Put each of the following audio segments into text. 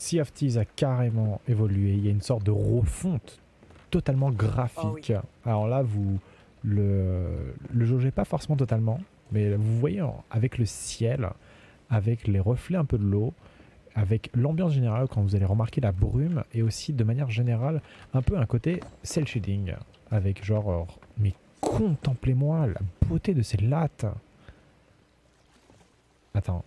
Sea of Thieves a carrément évolué. Il y a une sorte de refonte totalement graphique. Oh oui. Alors là, vous le jaugez pas forcément totalement, mais vous voyez avec le ciel, avec les reflets un peu de l'eau, avec l'ambiance générale quand vous allez remarquer la brume et aussi de manière générale un peu un côté cel shading avec genre mais contemplez-moi la beauté de ces lattes. Attends.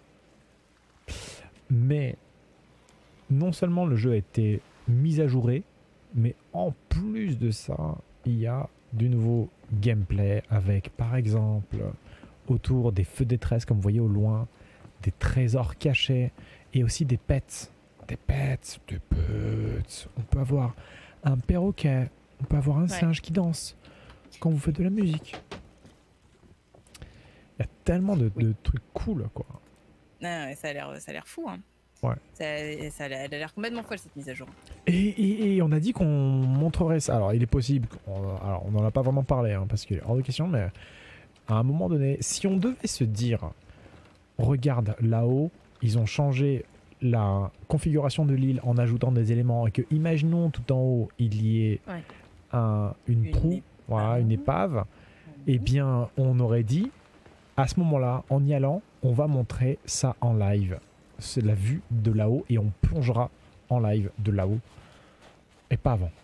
Mais non seulement le jeu a été mis à jour, mais en plus de ça, il y a du nouveau gameplay avec par exemple autour des feux de détresse comme vous voyez au loin, des trésors cachés et aussi des pets. Des pets. On peut avoir un perroquet, on peut avoir un singe qui danse quand vous faites de la musique. Il y a tellement de trucs cool quoi. Ah, ça a l'air fou. Hein. Ouais. Elle a l'air complètement folle cette mise à jour. Et on a dit qu'on montrerait ça. Alors il est possible, alors on n'en a pas vraiment parlé hein, parce qu'il est hors de question, mais à un moment donné, si on devait se dire, regarde là-haut, ils ont changé la configuration de l'île en ajoutant des éléments et que, imaginons tout en haut, il y ait une proue, voilà, une épave, eh bien on aurait dit, à ce moment-là, en y allant, on va montrer ça en live. C'est la vue de là-haut et on plongera en live de là-haut et pas avant.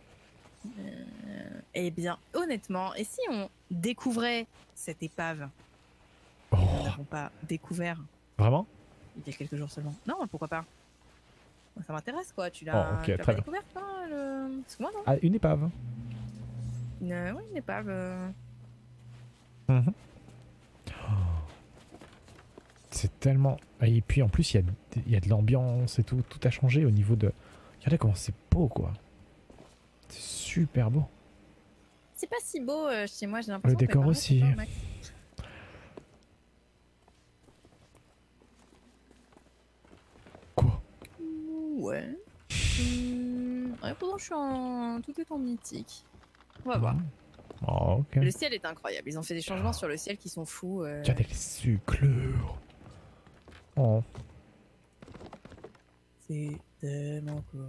Eh bien, honnêtement, et si on découvrait cette épave? Oh. Nous n'avons pas découvert. Vraiment? Il y a quelques jours seulement. Non, pourquoi pas? Ça m'intéresse quoi. Tu l'as okay, pas découvert toi Parce que moi non. Ah, une épave. Oui, une épave. C'est tellement... Et puis en plus, il y a de l'ambiance et tout. Tout a changé au niveau de... Regardez comment c'est beau, quoi. C'est super beau. C'est pas si beau chez moi, j'ai l'impression. Le décor aussi. Quoi? Ouais. Ouais, pourtant, je suis en... Tout est en mythique. On va voir. Oh, ok. Le ciel est incroyable. Ils ont fait des changements sur le ciel qui sont fous. Regardez les suclures. Oh. C'est tellement cool.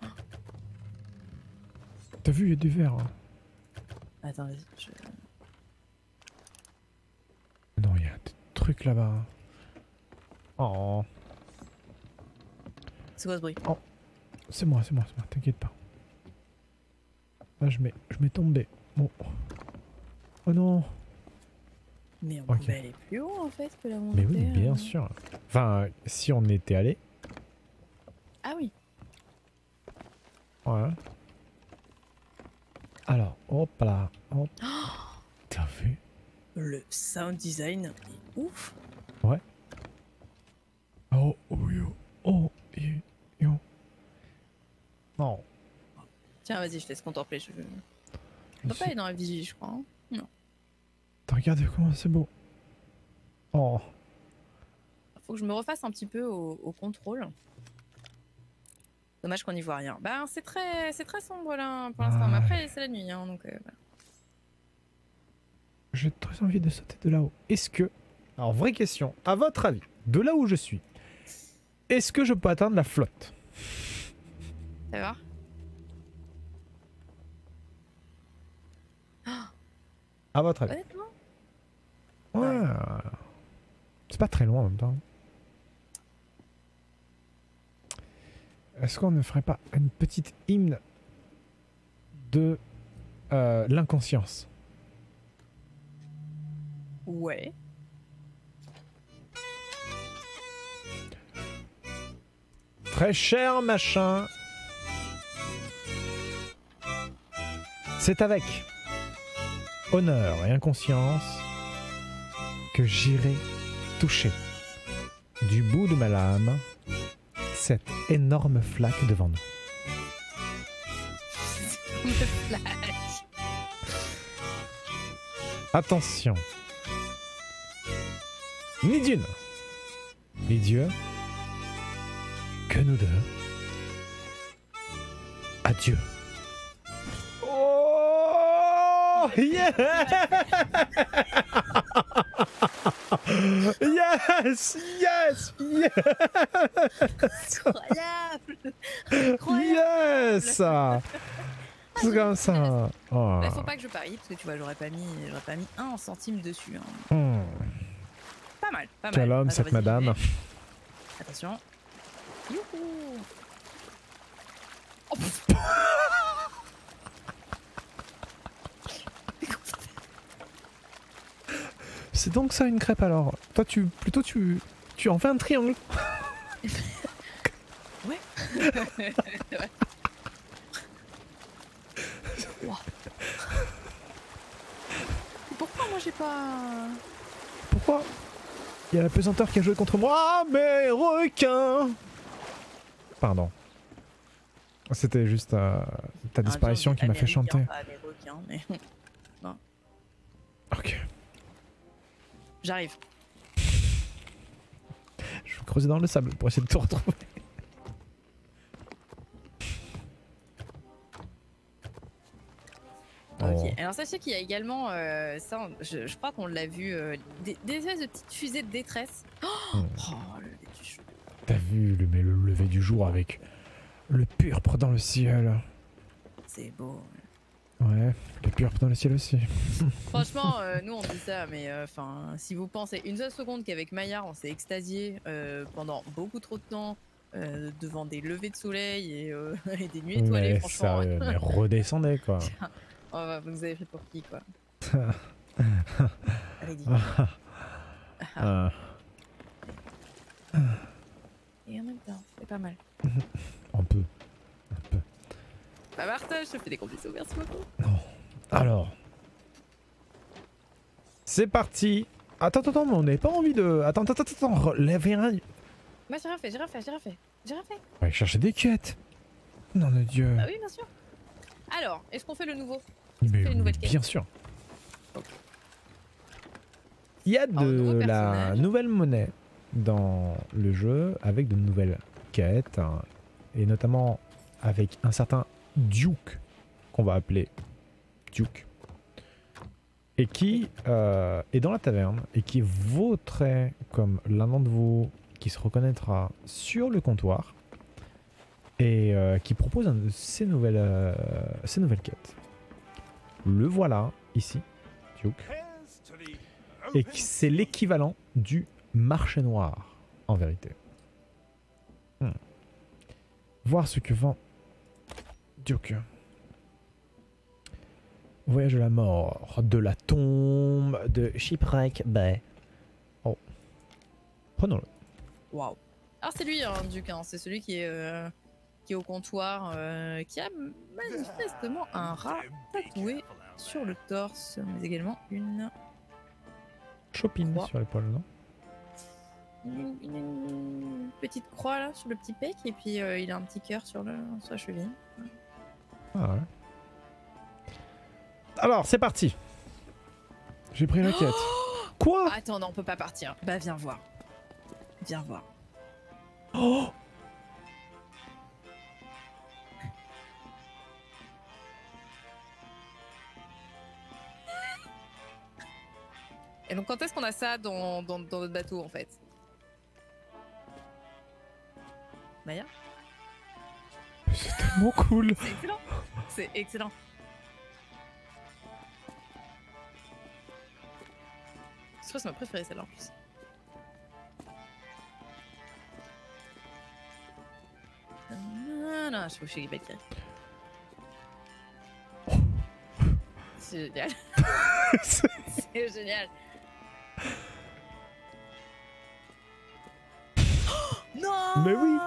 T'as vu, il y a du verre. Hein. Attends, vas-y. Non, il y a des trucs là-bas. Oh. C'est quoi ce bruit? Oh. C'est moi, t'inquiète pas. Là, je m'ai tombé. Bon. Oh non. Mais on pouvait aller plus haut en fait que la montée. Mais oui, bien sûr. Enfin, si on était allé. Ah oui. Ouais. Alors, hop là. Hop. T'as vu? Le sound design est ouf. Ouais. Oh, oh, yo. Oh, yo. Non. Tiens, vas-y, je te laisse contempler. Je peux pas aller dans la vigie, je crois. Hein. Non. Regarde comment c'est beau. Oh. Faut que je me refasse un petit peu au contrôle. Dommage qu'on n'y voit rien. Bah, c'est très sombre là pour l'instant. Mais après, c'est la nuit, hein, donc. Voilà. J'ai très envie de sauter de là-haut. Est-ce que, alors vraie question, à votre avis, de là où je suis, est-ce que je peux atteindre la flotte? Ça va? À votre avis? Honnêtement? Ouais. C'est pas très loin en même temps. Est-ce qu'on ne ferait pas une petite hymne de l'inconscience? Ouais. Très cher machin. C'est avec honneur et inconscience que j'irai toucher du bout de ma lame cette énorme flaque devant nous. Le flash. Attention. Ni d'une, ni Dieu, que nous deux. Adieu. Oh yeah. Yes! Yes! Yes! Incroyable. Incroyable. Yes! C'est comme ça. Oh. Bah, faut pas que je parie parce que tu vois, j'aurais pas mis 1 centime dessus. Hein. Hmm. Pas mal, pas mal. Quel homme, Attends, cette vas-y, madame. j'y vais. Attention. Youhou. Oh, pff. C'est donc ça une crêpe alors. Toi tu en fais un triangle. Ouais. Wow. Pourquoi moi j'ai pas... Pourquoi? Il y a la pesanteur qui a joué contre moi. Ah, mais requin. Pardon. C'était juste ta disparition qui m'a fait chanter. Pas des requins, mais... non. Ok. J'arrive. Je vais creuser dans le sable pour essayer de te retrouver. Ok, Oh. alors sachez qu'il y a également, ça, je crois qu'on l'a vu, des espèces de petites fusées de détresse. Oh, le lever du jour. T'as vu le lever du jour avec le purpre dans le ciel. C'est beau. Ouais, le purpre dans le ciel aussi. Franchement, nous on dit ça, mais enfin, si vous pensez une seule seconde qu'avec Maillard on s'est extasié pendant beaucoup trop de temps devant des levées de soleil et, et des nuits étoilées, Mais franchement. sérieux, mais redescendez quoi. Oh, bah, vous nous avez pris pour qui quoi? Allez-y. Ah. Et en même temps, c'est pas mal. Un peu. Bah Martha, je te fais des gros bisous, merci beaucoup. Alors. C'est parti. Attends, mais on n'avait pas envie de... Attends, relève un... Bah j'ai rien fait. On va chercher des quêtes. Non de Dieu. Bah oui, bien sûr. Alors, est-ce qu'on fait le nouveau? Mais fait une nouvelle quête. bien sûr. Ok. Il y a Alors, nouveau de la personnage. nouvelle monnaie dans le jeu avec de nouvelles quêtes hein, et notamment avec un certain Duke qu'on va appeler Duke et qui est dans la taverne et qui vautrait comme l'un d'entre vous qui se reconnaîtra sur le comptoir et qui propose ces nouvelles quêtes. Le voilà ici, Duke. Et c'est l'équivalent du marché noir, en vérité. Voir ce que vend Duke. Voyage de la mort, de la tombe, de Shipwreck Bay. Oh. Prenons-le. Waouh. Alors c'est lui, hein, Duc, hein, c'est celui qui est au comptoir, qui a manifestement un rat tatoué sur le torse, mais également une Chopin Croix. sur l'épaule, non? une petite croix là sur le petit pec et puis il a un petit cœur sur la cheville. Ah ouais. Alors, c'est parti. J'ai pris la quête. Quoi? Attends, non, on peut pas partir. Bah viens voir. Viens voir. Oh! Et donc quand est-ce qu'on a ça dans notre bateau en fait? Maya? C'est tellement cool. C'est excellent. C'est excellent. Je crois que c'est ma préférée celle-là en plus. Non, je sais pas, je suis Valkyrie. C'est génial. C'est génial. Oh, non! Mais oui.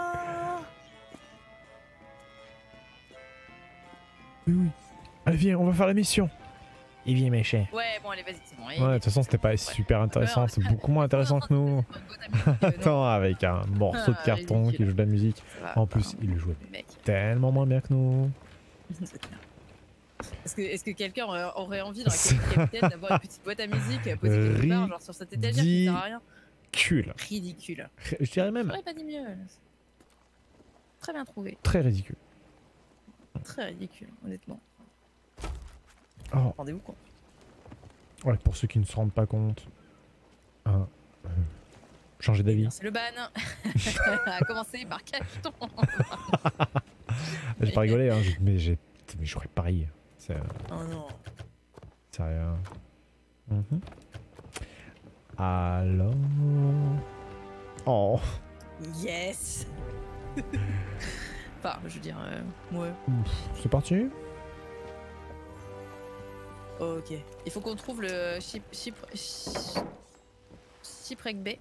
Mais oui. Allez, viens, on va faire la mission. Il vient mécher. Ouais, bon, allez, vas-y, c'est bon. Ouais, de toute façon, c'était pas super intéressant. C'est beaucoup moins intéressant que nous. Attends, avec un morceau de carton qui joue de la musique. En plus, il jouait tellement moins bien que nous. Est-ce que quelqu'un aurait envie dans la qualité de capitaine d'avoir une petite boîte à musique posée quelque part, genre sur cette étagère qui sert à rien? Ridicule. Je dirais même J'aurais pas dit mieux. Très bien trouvé. très ridicule. Très ridicule, honnêtement. Oh, Rendez-vous compte. ouais, pour ceux qui ne se rendent pas compte, Hein, changer Eh d'avis. bien, c'est le ban. À commencer par Cacheton. J'ai pas rigolé, hein, mais j'aurais parié. C'est Oh non. rien. Mhm. Alors. Oh. Yes. Enfin, je veux dire, ouais. C'est parti. Ok. Il faut qu'on trouve le Shipwreck Bay.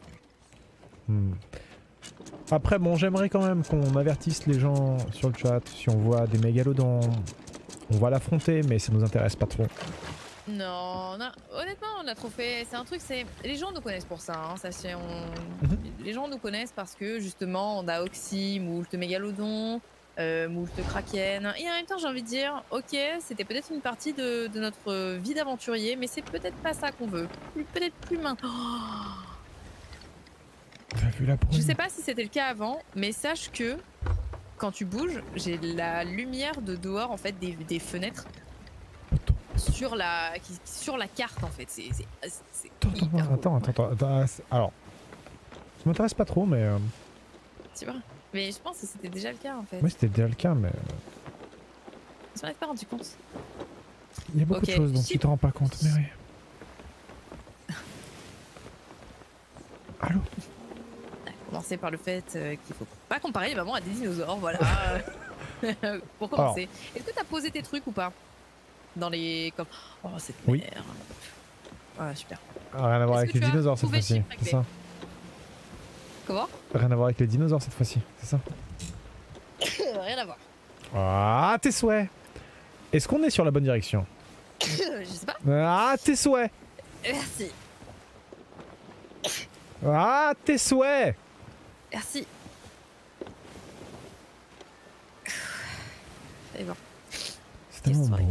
Après, bon, j'aimerais quand même qu'on avertisse les gens sur le chat. Si on voit des mégalodons, on va l'affronter, mais ça nous intéresse pas trop. Non, honnêtement, on a trop fait. C'est un truc, c'est. Les gens nous connaissent pour ça, hein, sachez. Les gens nous connaissent parce que justement, on a Oxy, Moult Mégalodon, Moult Kraken. Et en même temps, j'ai envie de dire, ok, c'était peut-être une partie de notre vie d'aventurier, mais c'est peut-être pas ça qu'on veut. Peut-être plus maintenant. Oh, T'as vu la brume? je sais pas si c'était le cas avant, mais sache que quand tu bouges, j'ai la lumière de dehors, en fait, des fenêtres. Sur la carte en fait, c'est Attends. Alors, ça m'intéresse pas trop, mais. C'est vrai. Mais je pense que c'était déjà le cas en fait. Oui, c'était déjà le cas, mais. On s'en est pas rendu compte. Il y a beaucoup de choses dont tu te rends pas compte, mais oui. Allô? On a commencé par le fait qu'il faut pas comparer les mamans à des dinosaures, voilà. Pour commencer. Est-ce que t'as posé tes trucs ou pas? Dans les. Comme... Oh, cette Oui. merde. Ah, super. Rien à voir avec les dinosaures cette fois-ci, c'est ça? Comment? Rien à voir avec les dinosaures cette fois-ci, c'est ça? Rien à voir. Ah, tes souhaits! Est-ce qu'on est sur la bonne direction? Je sais pas. Ah, tes souhaits! Merci. Ah, tes souhaits! Merci. Et bon. C'est tellement beau.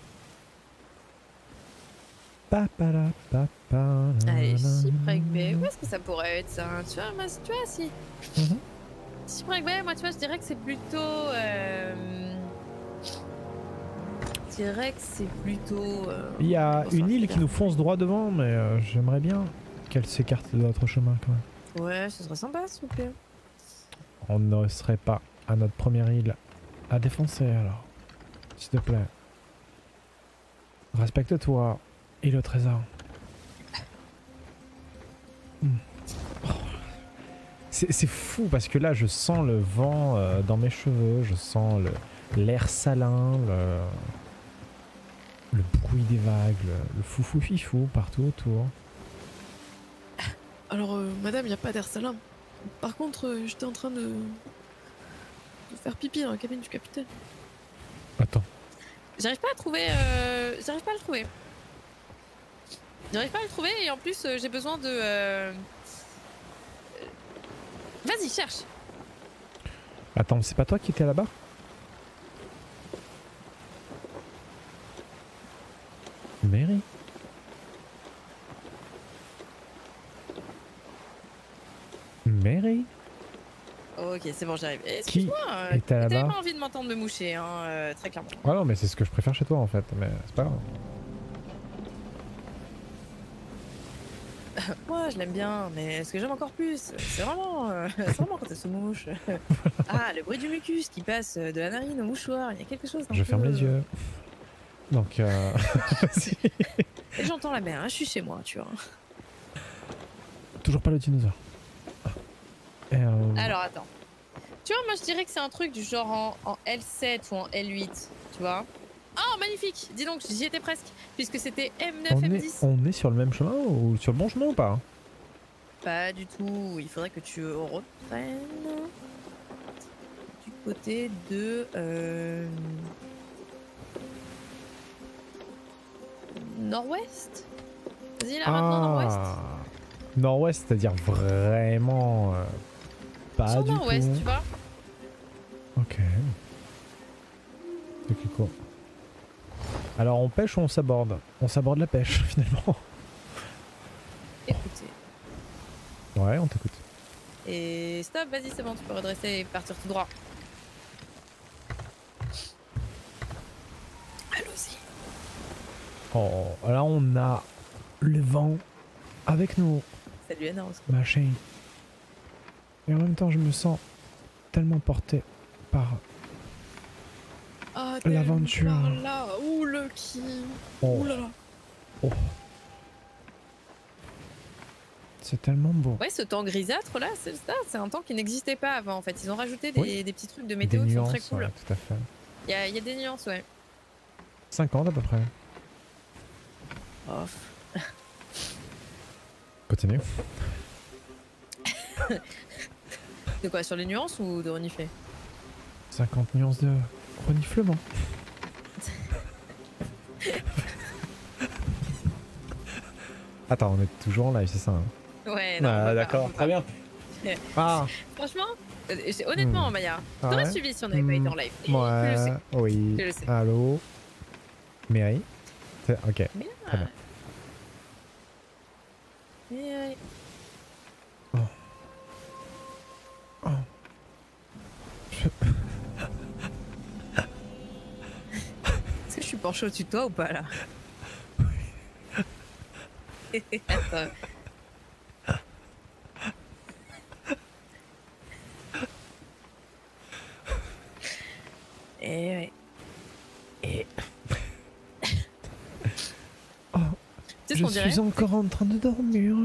Allez, Shipwreck Bay. Où est-ce que ça pourrait être ça? Tu vois, moi, tu vois, si. Shipwreck Bay, moi, tu vois, je dirais que c'est plutôt. Je dirais que c'est plutôt. Il y a une île qui nous fonce droit devant, mais j'aimerais bien qu'elle s'écarte de notre chemin quand même. Ouais, ce serait sympa, s'il vous plaît. On ne serait pas à notre première île à défoncer alors. S'il te plaît. Respecte-toi et le trésor. Oh. C'est fou parce que là je sens le vent dans mes cheveux, je sens l'air salin, le bruit des vagues, le foufou fifou partout autour. Alors, madame, il n'y a pas d'air salin. Par contre, j'étais en train de faire pipi dans la cabine du capitaine. Attends. J'arrive pas à trouver. J'arrive pas à le trouver. J'arrive pas à le trouver et en plus, j'ai besoin de. Vas-y, cherche. Attends, c'est pas toi qui étais là-bas? Mary? Mary? Ok, c'est bon, j'arrive. Qui Excuse-moi, était là-bas? t'avais pas envie de m'entendre me moucher, hein, très clairement. Ah non, mais c'est ce que je préfère chez toi en fait, mais c'est pas grave. Moi, je l'aime bien, mais ce que j'aime encore plus, c'est vraiment quand elle se mouche. Ah, le bruit du mucus qui passe de la narine au mouchoir, il y a quelque chose d'un Je peu... ferme les yeux. Donc, Et j'entends la mer, hein, je suis chez moi, tu vois. toujours pas le dinosaure. Alors, attends. Tu vois, moi, je dirais que c'est un truc du genre en L7 ou en L8, tu vois. Oh, magnifique! Dis donc, j'y étais presque, puisque c'était M9, M10. On est sur le même chemin ou sur le bon chemin ou pas? Pas du tout, il faudrait que tu reprennes du côté de... Nord-ouest? Vas-y là maintenant, nord-ouest. Nord-ouest, c'est-à-dire vraiment pas Sur du tout. nord-ouest, tu vois. Ok. Ok, cool. Alors on pêche ou on s'aborde? On s'aborde la pêche finalement. Écoutez. Ouais, on t'écoute. Et stop, vas-y, c'est bon, tu peux redresser et partir tout droit. Allons-y. Oh, là on a le vent avec nous. Salut Anna. ma chérie. Et en même temps, je me sens tellement porté par Ah, l'aventure. Là, ouh le qui. Oh. Ouh là là. Oh. C'est tellement beau. Ouais, ce temps grisâtre là, c'est ça, c'est un temps qui n'existait pas avant en fait. Ils ont rajouté des petits trucs de météo des qui nuances, sont très cool. ouais, tout à fait. Il y a des nuances, ouais. 50 à peu près. Oh. Continue. De quoi, sur les nuances ou de renifler? 50 nuances de reniflement. Attends, on est toujours en live, c'est ça hein? Ouais, non. Ah, d'accord, très bien. Ah, Franchement, honnêtement, Maya, ah t'aurais ouais suivi si on n'avait pas été en live. Et Ouais, je le sais. oui. Je le sais. Allô Mary Ok, Mais très bien. Mais, Oh. Oh. est-ce que je suis penchée au-dessus de toi ou pas là? Attends. Et ouais. Et... oh, Tu sais ce je qu'on dirait? suis encore en train de dormir.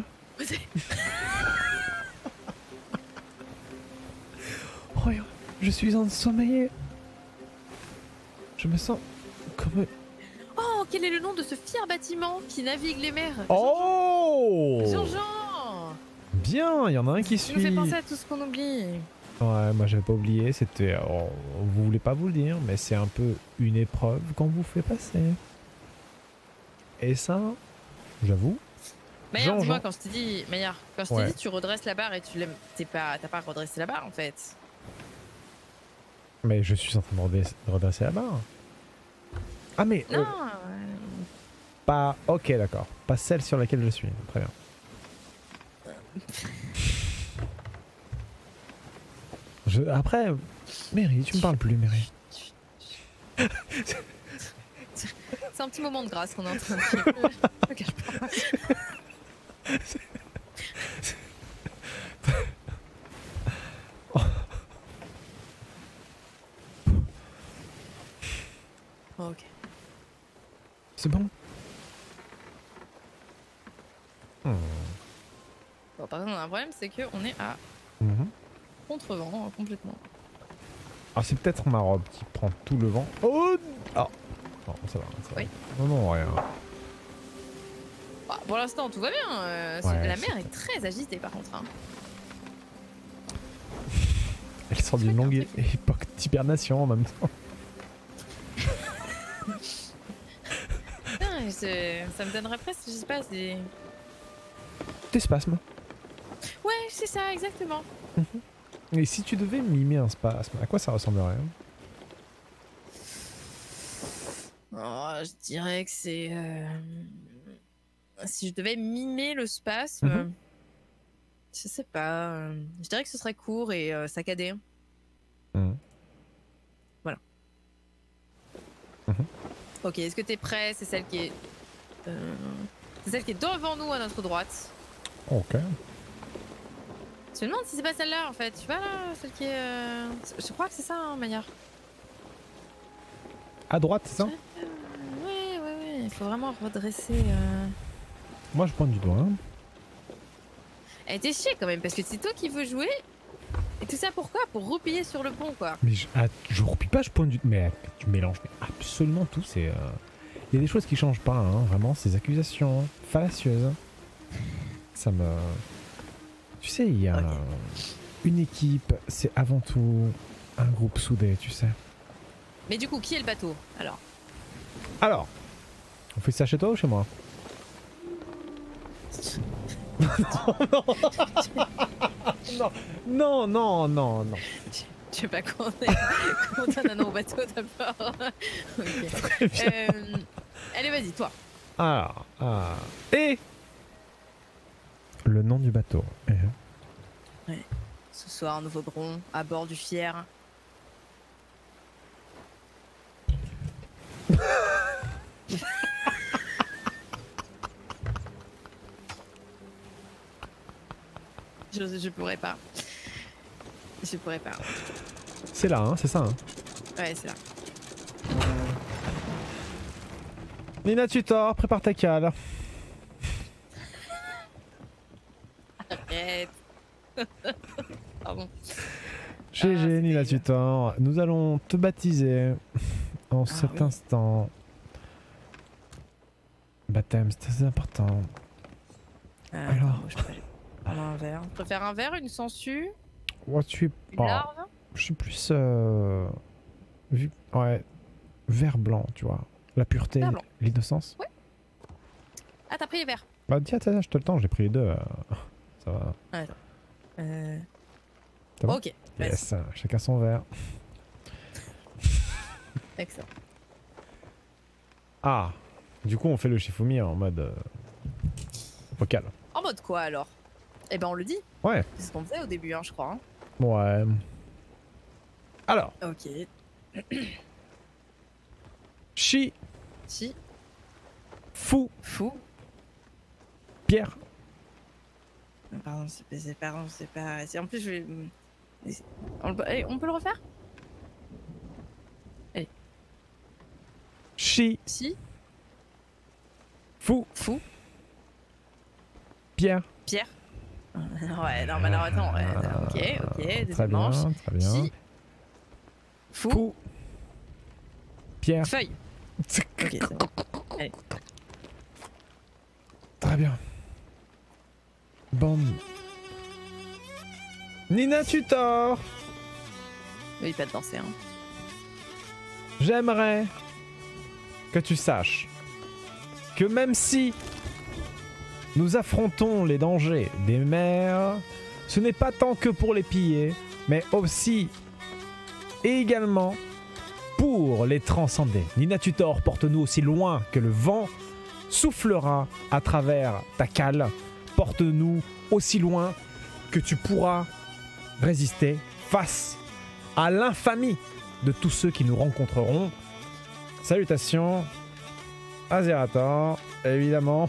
Regarde, je suis ensommeillé. Je me sens comme... Oh, quel est le nom de ce fier bâtiment qui navigue les mers? Oh Jean-Jean! Bien, il y en a un qui Ça nous fait suit. penser à tout ce qu'on oublie. Ouais, moi j'avais pas oublié, c'était... oh, vous voulez pas vous le dire, mais c'est un peu une épreuve qu'on vous fait passer. Et ça, j'avoue... Maillard, Jean-Jean. dis-moi, quand je t'ai dit, Maillard, quand je t'ai Ouais. dit tu redresses la barre et tu l'aimes, t'as pas redressé la barre en fait. Mais je suis en train de redresser la barre. Ah mais... Non. pas... Ok, d'accord. Pas celle sur laquelle je suis. Très bien. Après... Mary, tu me parles plus, Mary. C'est un petit moment de grâce qu'on est en train de vivre. Je cache pas. Oh, ok. C'est bon. Bon, par contre, on a un problème, c'est qu'on est à contre-vent complètement. Alors c'est peut-être ma robe qui prend tout le vent. Oh ah. Non, ça va. Oui. Non, non, rien. Bah, pour l'instant, tout va bien. Ouais, la mer est très agitée par contre. Hein. Elle sort d'une longue époque d'hibernation en même temps. Putain, ça me donnerait presque, je sais pas, c'est... Des spasmes. Ouais, c'est ça, exactement. Et si tu devais mimer un spasme, à quoi ça ressemblerait? Oh, je dirais que c'est... Si je devais mimer le spasme, je sais pas. Je dirais que ce serait court et saccadé. Voilà. Ok, est-ce que t'es prêt? C'est celle qui est... c'est celle qui est devant nous à notre droite. Ok. Je me demande si c'est pas celle-là en fait. Tu vois là, celle qui est... Je crois que c'est ça, hein, Maillard. À droite, c'est ça? Ouais. Il faut vraiment redresser... Moi je pointe du doigt. Hein. Elle était chier quand même, parce que c'est toi qui veux jouer. Et tout ça pourquoi? Pour replier sur le pont, quoi. Mais je roupille pas, je pointe du... Mais tu mélanges absolument tout. C'est... Il y a des choses qui changent pas, hein, vraiment. Ces accusations fallacieuses. Ça me... Tu sais, il y a une équipe, c'est avant tout un groupe soudé, tu sais. Mais du coup, qui est le bateau, Alors, on fait ça chez toi ou chez moi? Non. Je sais pas qu'on donne un nom au bateau d'abord. Okay. Allez, vas-y, toi. Alors, et le nom du bateau. Ouais. Ce soir, nous vaudrons à bord du Fier. Je pourrais pas. Je pourrais pas. C'est là, hein, c'est ça. Hein. Ouais, c'est là. Nina Tutor, prépare ta cale. Arrête. Pardon. GG Nina Tutor, nous allons te baptiser en cet oui. instant. Baptême, c'est très important. Alors, je préfère un verre. Je préfère un verre, une sangsue, ouais, tu es une pas. larve. Je suis plus ouais, vert blanc, tu vois. La pureté, l'innocence. Ouais. Ah, t'as pris les verres. Bah tiens, je te le temps, j'ai pris les deux. Ça va. Attends. Bon ok. Yes, chacun son verre. Excellent. Ah, du coup on fait le Shifumi en mode vocal. En mode quoi alors? Eh ben on le dit. Ouais. C'est ce qu'on faisait au début, hein, je crois. Hein. Ouais. Alors. Ok. Chi. Si. Fou. Fou. Pierre. Pardon, c'est pas. En plus, je vais. Allez, on peut le refaire? Allez. Chi. Si. Fou. Fou. Pierre. Pierre. Ouais, non, mais alors attends. Ok, deuxième manche. Très bien. Chi. Fou. Pierre. Feuille. Ok, c'est bon. Allez. Très bien. Bon. Nina Tutor. Oui, pas de danser, hein. J'aimerais que tu saches que même si nous affrontons les dangers des mers, ce n'est pas tant que pour les piller, mais aussi et également pour les transcender. Nina Tutor, porte-nous aussi loin que le vent soufflera à travers ta cale. Porte-nous aussi loin que tu pourras résister face à l'infamie de tous ceux qui nous rencontreront. Salutations, Azerator, évidemment.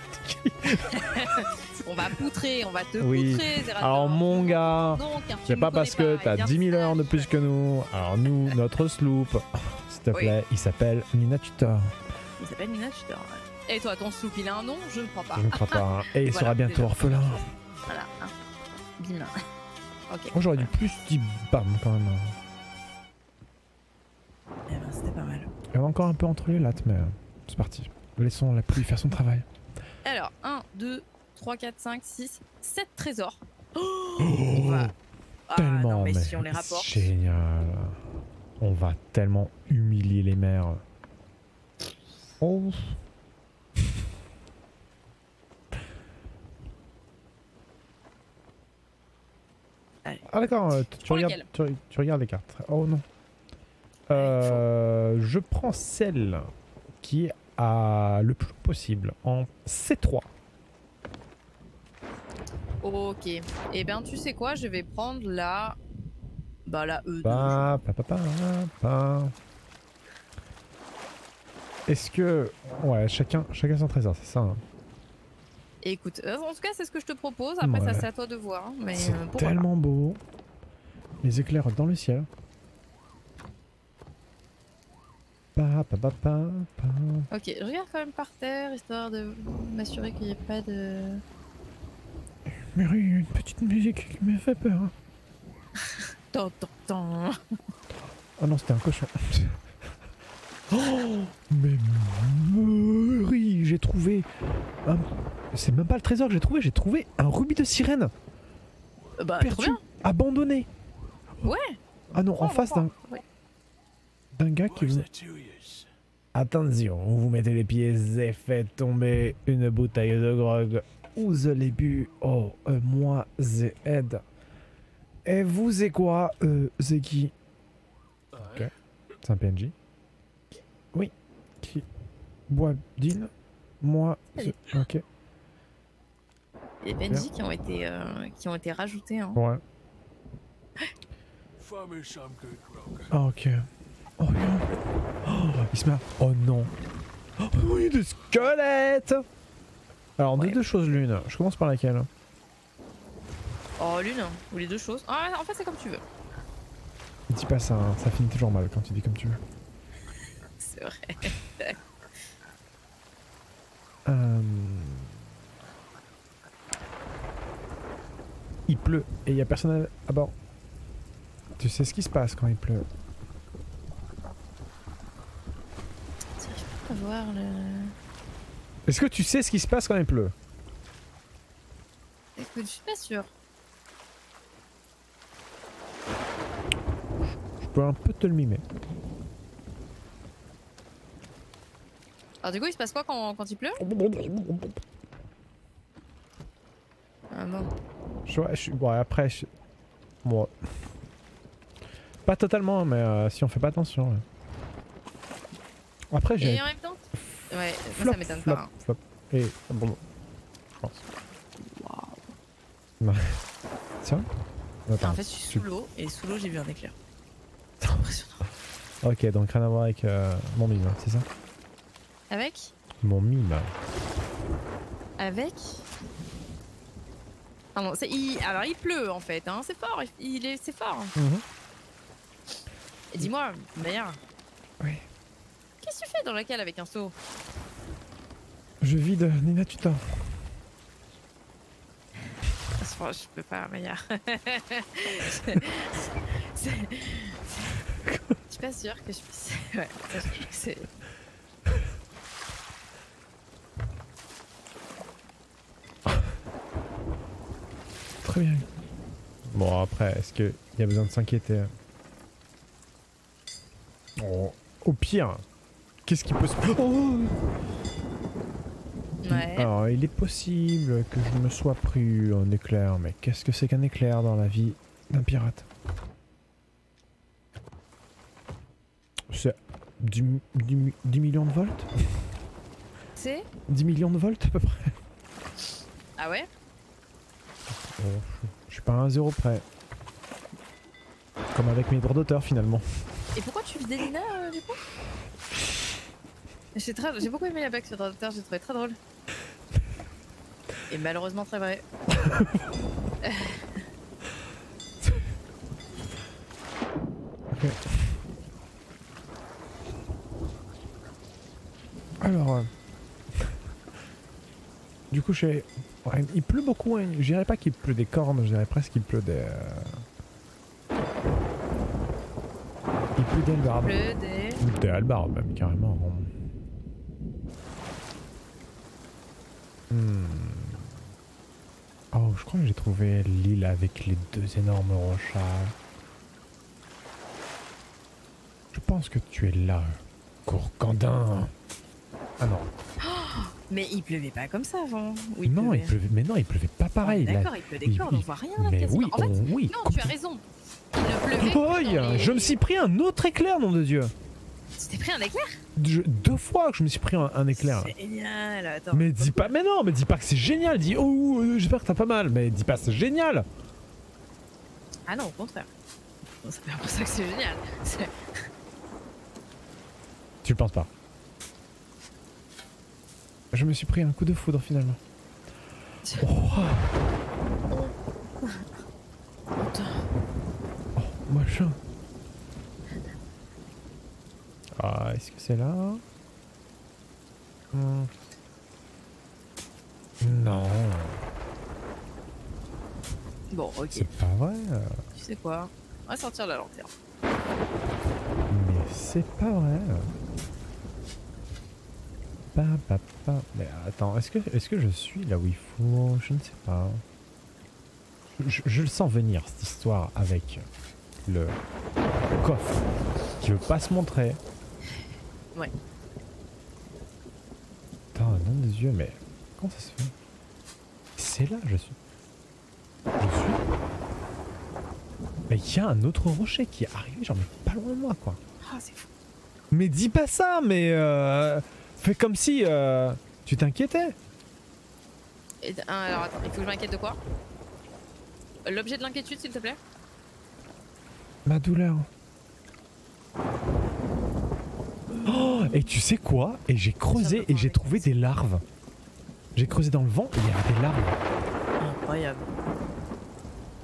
On va poutrer, on va te Oui. poutrer, Zerator. Alors mon gars, Non, car tu c'est me pas connais parce que t'as bien 10 000 heures de sage. plus que nous. Alors nous, notre sloop, s'il te plaît, il s'appelle Nina Tutor. Il s'appelle Nina Tutor. Et toi, ton sloop, il a un nom? Je ne crois pas. Je ne crois pas. Hein. Et il Voilà, sera bientôt déjà, orphelin. Voilà. Hein. Bim. Ok. Moi j'aurais dû plus dire bam quand même. Eh ben, c'était pas mal. Il y en a encore un peu entre les lattes, mais c'est parti. Laissons la pluie faire son travail. Alors, 1, 2, 3, 4, 5, 6, 7 trésors. Oh, On va... tellement, non, mais mais si on les rapporte. génial. On va tellement humilier les mères. Oh. Allez. Ah d'accord, tu regardes les cartes. Oh non. Je prends celle qui a le plus possible en C3. Ok. Eh ben, tu sais quoi? Je vais prendre la... Bah, la E2. Est-ce que... Ouais, chacun son trésor, c'est ça. Hein. Écoute, en tout cas, c'est ce que je te propose. Après, Ouais. ça, c'est à toi de voir. Mais C'est pourquoi tellement beau. Les éclairs dans le ciel. pas. Ok, je regarde quand même par terre, histoire de m'assurer qu'il n'y ait pas de... Mais oui, une petite musique qui me fait peur. Tant. Oh non, c'était un cochon. Oh, mais oui, j'ai trouvé... C'est même pas le trésor que j'ai trouvé un rubis de sirène. Bah, perdu, trop bien. abandonné. Ouais. Ah non, en face d'un gars qui veut... Attention, vous mettez les pieds et faites tomber une bouteille de grog. Vous les bu. Oh, moi, c'est Ed. Et vous, c'est quoi, c'est qui? Ok. C'est un PNJ. Oui. Qui boit d'île. Moi, ok. Les PNJ qui ont été rajoutés. Hein. Ouais. Ah, ok. Oh, regarde. Oh, il se met. Oh non. Oh, oui, des squelettes. Alors, Ouais. deux choses l'une. Je commence par laquelle? Oh, l'une ou les deux choses. Ah, en fait, c'est comme tu veux. Dis pas ça, hein, ça finit toujours mal quand tu dis comme tu veux. C'est vrai. Il pleut et il y a personne à bord. Tu sais ce qui se passe quand il pleut. J'arrive pas à voir le... Est-ce que tu sais ce qui se passe quand il pleut? Écoute, je suis pas sûre. Je peux un peu te le mimer. Alors du coup, il se passe quoi quand il pleut? Ah bon. Bon, après, bon, pas totalement, mais si on fait pas attention. Ouais. Après, j'ai. Et en même temps, ouais, Flop, moi ça m'étonne flop, pas. Hein. flop. Et bon, je pense. Waouh. Tiens. En fait, je suis sous l'eau et sous l'eau, j'ai vu un éclair. C'est impressionnant. Ok, donc rien à voir avec mon mime, c'est ça? Avec? Mon mime. Avec? Pardon, alors il pleut en fait, hein, c'est fort, c'est fort. Et dis-moi, d'ailleurs. Oui. Qu'est-ce que tu fais dans la cale avec un seau? Je vide Nina Tuta. Je peux pas, Maillard. Je suis pas sûre que je puisse. Ouais, c'est. Très bien. Bon, après, est-ce qu'il y a besoin de s'inquiéter? Oh, au pire, qu'est-ce qui peut se... Oh Ouais. Alors, il est possible que je me sois pris un éclair, mais qu'est-ce que c'est qu'un éclair dans la vie d'un pirate? C'est 10 millions de volts? C'est 10 millions de volts à peu près? Ah ouais? Oh, je suis pas à un zéro près. Comme avec mes droits d'auteur finalement. Et pourquoi tu vis des Nina du coup? J'ai beaucoup aimé la blague sur Twitter, j'ai trouvé très drôle. Et malheureusement très vrai. Okay. Alors, du coup, ouais, il pleut beaucoup. Hein. Je dirais pas qu'il pleut des cornes, je dirais presque qu'il pleut des. Il pleut des halbardes. Des halbardes même carrément. Oh, je crois que j'ai trouvé l'île avec les deux énormes rochers. Je pense que tu es là, Courcandin. Ah non. Oh, mais il pleuvait pas comme ça avant. Non, il pleuvait. Mais non, il pleuvait pas pareil. D'accord, il pleut des cordes, on voit rien là. Mais quasiment. oui, en fait, oui. non, tu as raison. Il ne pleuvait Oh, je me suis pris un autre éclair, nom de Dieu. Tu t'es pris un éclair? Deux fois que je me suis pris un éclair. C'est génial, attends. Mais dis pas, mais non, mais dis pas que c'est génial. Dis, oh, j'espère que t'as pas mal. Mais dis pas c'est génial. Ah non, au contraire. Non, c'est pas pour ça que c'est génial. Tu le penses pas? Je me suis pris un coup de foudre finalement. Oh, machin. Ah, est-ce que c'est là? Non. Bon, ok. C'est pas vrai. Tu sais quoi? On va sortir la lanterne. Mais c'est pas vrai. Mais attends, est-ce que je suis là où il faut? Je ne sais pas. Je le sens venir cette histoire avec le coffre qui veut pas se montrer. Ouais. Putain, nom des yeux, mais comment ça se fait? C'est là, je suis. Mais il y a un autre rocher qui est arrivé, genre mais pas loin de moi quoi. Ah, c'est fou. Mais dis pas ça, mais fais comme si tu t'inquiétais. Alors attends, il faut que je m'inquiète de quoi? L'objet de l'inquiétude, s'il te plaît? Ma douleur. Oh, et tu sais quoi? Et j'ai creusé et j'ai trouvé des larves. J'ai creusé dans le vent et il y avait des larves. Incroyable.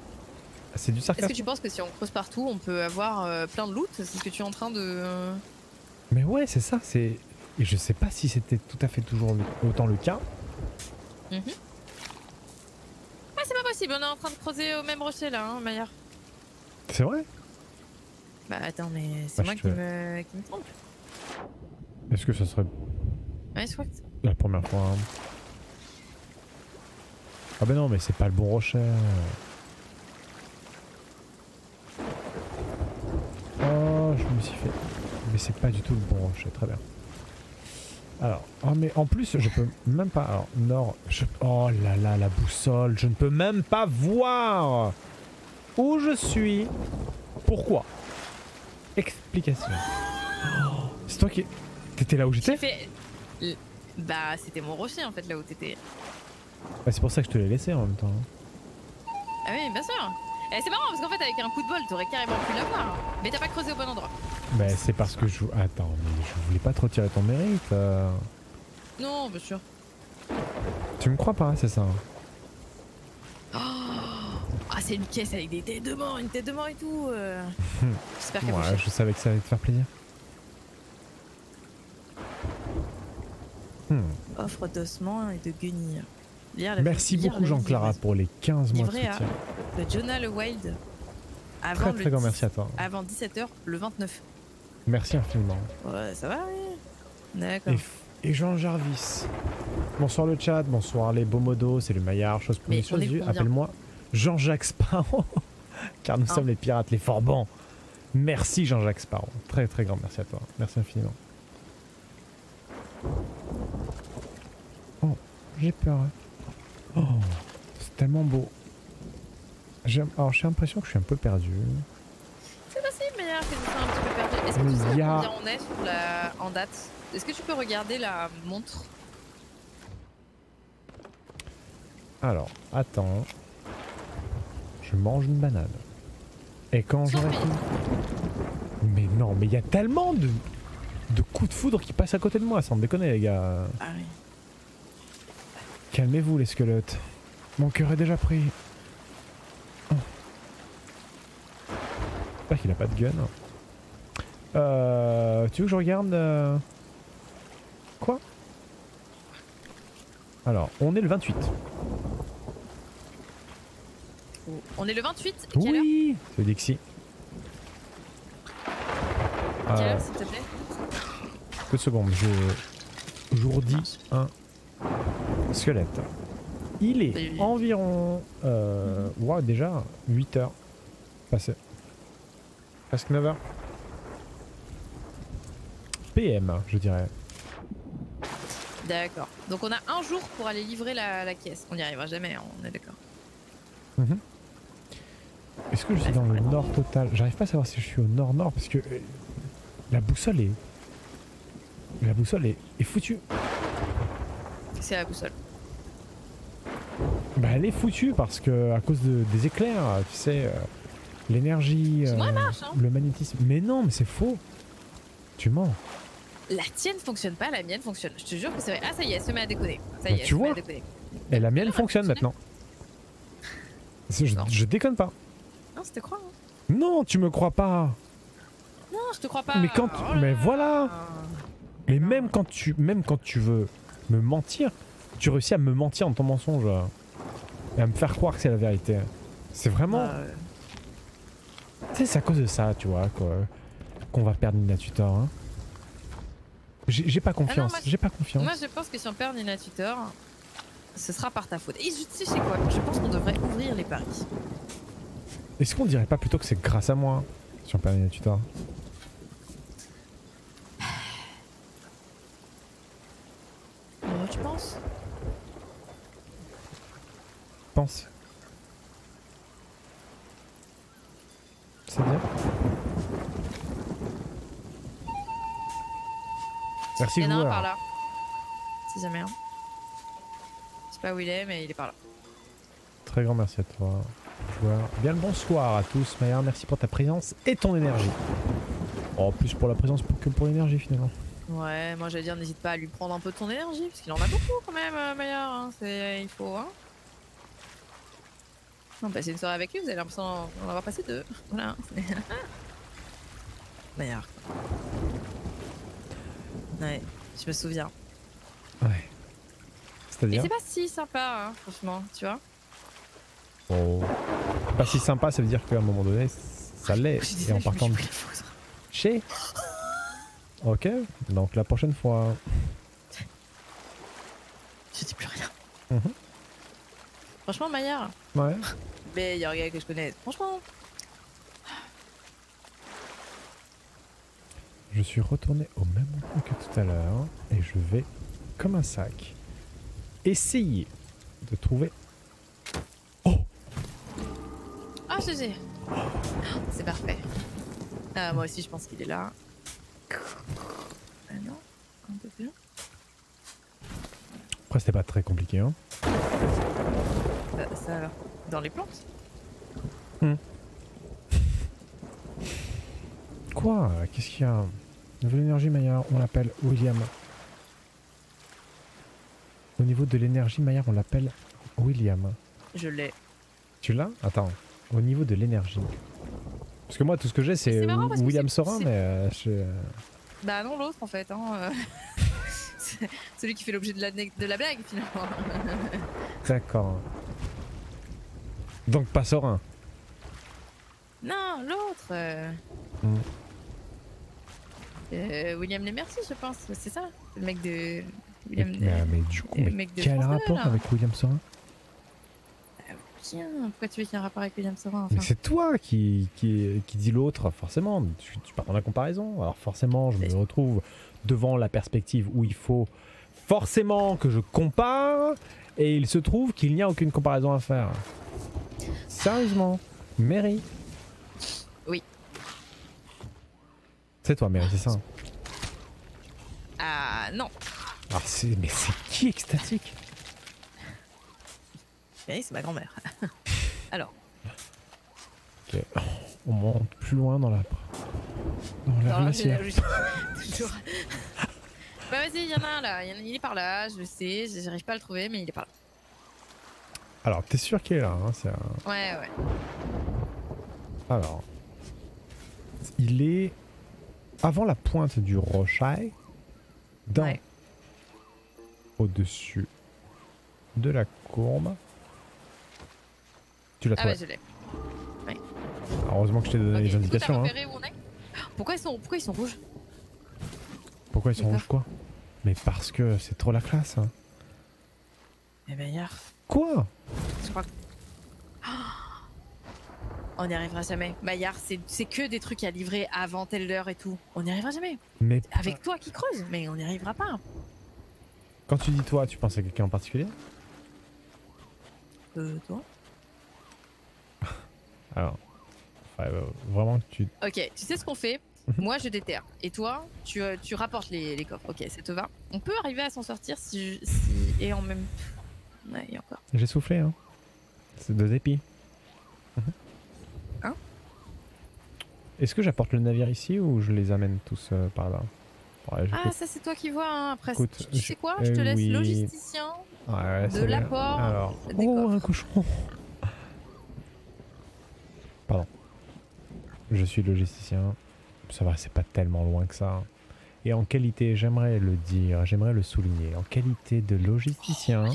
C'est du Est-ce sarcasme. que tu penses que si on creuse partout, on peut avoir plein de loot? C'est ce que tu es en train de... Mais ouais, c'est ça. Et je sais pas si c'était tout à fait toujours autant le cas. Ah, c'est pas possible, on est en train de creuser au même rocher là, hein, Maillard. C'est vrai? Bah attends, mais c'est moi qui me trompe. Est-ce que ça serait Ouais, je crois que... la première fois hein. Ah bah non, mais c'est pas le bon rocher. Oh, je me suis fait... Mais c'est pas du tout le bon rocher, très bien. Alors, oh mais en plus, je peux même pas... Alors, nord... Oh là là, la boussole, je ne peux même pas voir où je suis. Pourquoi? Explication. Oh, c'est toi qui... T'étais là où j'étais? Bah, c'était mon rocher en fait, là où t'étais. Bah, c'est pour ça que je te l'ai laissé en même temps. Ah oui, bien sûr. Et c'est marrant parce qu'en fait, avec un coup de bol, t'aurais carrément pu l'avoir. Mais t'as pas creusé au bon endroit. Bah, c'est parce que je... Attends, mais je voulais pas te retirer ton mérite. Non, bien sûr. Tu me crois pas, c'est ça? Oh ah, c'est une caisse avec des têtes de mort, une tête de mort et tout. J'espère qu'elle Ouais, je savais que ça allait te faire plaisir. Offre d'ossements et de guenilles. Merci beaucoup Jean-Clara pour les 15 mois de soutien. De Jonah le Wild. Très très grand merci à toi. Avant 17h le 29. Merci infiniment. Ouais, ça va, oui. D'accord. Et Jean Jarvis. Bonsoir le chat, bonsoir les beaux modos, c'est le Maillard, chose première chose vue. Appelle-moi Jean-Jacques Sparrow. Car nous sommes les pirates, les forbans. Merci Jean-Jacques Sparrow. Très très grand merci à toi. Merci infiniment. Oh, j'ai peur. Oh, c'est tellement beau. Alors j'ai l'impression que je suis un peu perdu. C'est possible, mais que je sois un petit peu perdu. Est-ce que tu sais combien on est en date? Est-ce que tu peux regarder la montre? Alors, attends. Je mange une banane. Et quand j'aurai fini... Mais non, mais il y a tellement de coups de foudre qui passent à côté de moi, sans me déconner les gars. Ah oui. Calmez-vous les squelettes. Mon cœur est déjà pris. Oh. J'espère qu'il a pas de gun. Tu veux que je regarde Quoi? Alors, on est le 28. On est le 28? Oui, c'est Dixie. Quelle heure s'il te plaît? 2 secondes, j'ourdis un squelette. Il est environ... wow, déjà 8h passé. Presque 9h. PM, je dirais. D'accord. Donc on a un jour pour aller livrer la caisse. On n'y arrivera jamais, on est d'accord. Est-ce que je suis dans le nord total? J'arrive pas à savoir si je suis au nord-nord parce que la boussole est... La boussole est foutue. C'est la boussole. Bah elle est foutue parce que à cause des éclairs, tu sais, l'énergie, le magnétisme. Mais non, mais c'est faux. Tu mens. La tienne fonctionne pas, la mienne fonctionne. Je te jure que c'est vrai. Ah ça y est, elle se met à déconner. Ça y est, tu vois. Et la mienne fonctionne maintenant. Je déconne pas. Non, je te crois. Hein. Non, tu me crois pas. Non, je te crois pas. Mais quand, mais voilà. Mais non. même quand tu veux me mentir, tu réussis à me mentir dans ton mensonge et à me faire croire que c'est la vérité. C'est vraiment. Tu sais, c'est à cause de ça, tu vois, qu'on va perdre Nina Tutor. Hein. J'ai pas confiance. J'ai pas confiance. Moi, je pense que si on perd Nina Tutor, ce sera par ta faute. Et tu sais quoi? Je pense qu'on devrait ouvrir les paris. Est-ce qu'on dirait pas plutôt que c'est grâce à moi si on perd Nina Tutor? Tu penses? Pense. C'est bien. Merci il y en a joueur. un par là. Si jamais. Hein. Je sais pas où il est, mais il est par là. Très grand merci à toi, joueur. Bien le bonsoir à tous, Maillard. Merci pour ta présence et ton énergie. Oh, plus pour la présence que pour l'énergie finalement. Ouais, moi j'allais dire, n'hésite pas à lui prendre un peu de ton énergie, parce qu'il en a beaucoup quand même, Maillard. Hein. Il faut, hein. On va passer une soirée avec lui, vous avez l'impression d'en avoir passé 2. Voilà. D'ailleurs. Ouais, je me souviens. Ouais. Et C'est-à-dire c'est pas si sympa, hein, franchement, tu vois. Oh. Pas si sympa, ça veut dire qu'à un moment donné, ça l'est. Et en partant de chez. Ok, donc la prochaine fois. Je dis plus rien. Mhm. Franchement, Maillard, Ouais. meilleur gars que je connaisse. Franchement. Je suis retourné au même endroit que tout à l'heure et je vais, comme un sac, essayer de trouver. Oh! Ah, je sais. C'est parfait. Ah, moi aussi, je pense qu'il est là. Ah non, un peu plus. Après, c'était pas très compliqué, hein. Ça alors. Dans les plantes? Quoi? Qu'est-ce qu'il y a? Nouvelle énergie Maillard, on l'appelle William. Au niveau de l'énergie Maillard, on l'appelle William. Je l'ai. Tu l'as? Attends. Au niveau de l'énergie. Parce que moi, tout ce que j'ai, c'est C'est marrant parce que William c'est- Sorin, c'est- mais Bah non, l'autre en fait. Hein. C'est celui qui fait l'objet de la blague finalement. D'accord. Donc pas Sorin. Non, l'autre. Mm. William Lemercier, je pense. C'est ça. Le mec de. William. Mais du coup, le mais mec de quel France 2, rapport là. avec William Sorin? Tiens, pourquoi tu veux qu'il y ait un rapport avec William Sorin Mais enfin c'est toi qui dit l'autre, forcément. Tu pars dans la comparaison. Alors forcément, je me retrouve devant la perspective où il faut forcément que je compare. Et il se trouve qu'il n'y a aucune comparaison à faire. Sérieusement. Mary. Oui. C'est toi, Mary, c'est ça? Ah non. Alors mais c'est qui extatique? Oui, c'est ma grand-mère. Alors. Ok. On monte plus loin dans la glacière. Toujours. Bah vas-y, il y en a un là. Il est par là, je le sais. J'arrive pas à le trouver, mais il est par là. Alors, t'es sûr qu'il est là, hein, Ouais. Alors. Il est avant la pointe du rocher, Ouais. au-dessus de la courbe. Tu l'as Ah bah trouvé. je l'ai. Heureusement que je t'ai donné Ok, les du coup, t'as indications. Hein. repéré où on est? Pourquoi ils sont rouges? Pourquoi ils sont D'accord. rouges quoi? Mais parce que c'est trop la classe. Hein. Eh ben hier, Quoi? je crois que... On n'y arrivera jamais. Maillard, c'est que des trucs à livrer avant telle heure et tout. On n'y arrivera jamais. Mais Avec toi qui creuse, mais on n'y arrivera pas. quand tu dis toi, tu penses à quelqu'un en particulier? Toi? Alors, vraiment que tu... Ok, tu sais ce qu'on fait? Moi, je déterre. Et toi, tu rapportes les coffres. Ok, ça te va? On peut arriver à s'en sortir si... Et en même... Ouais, et encore. J'ai soufflé, hein. C'est 2 épis. Hein? Est-ce que j'apporte le navire ici ou je les amène tous par là? Ouais, Ah, ça c'est toi qui vois. Hein. Après, Écoute, tu sais quoi? Je te laisse oui. logisticien Ouais, de c'est bien. l'apport. Alors, des oh, coffres. un cochon. Pardon. Je suis logisticien. Ça va, c'est pas tellement loin que ça. Et en qualité, j'aimerais le dire, j'aimerais le souligner, en qualité de logisticien,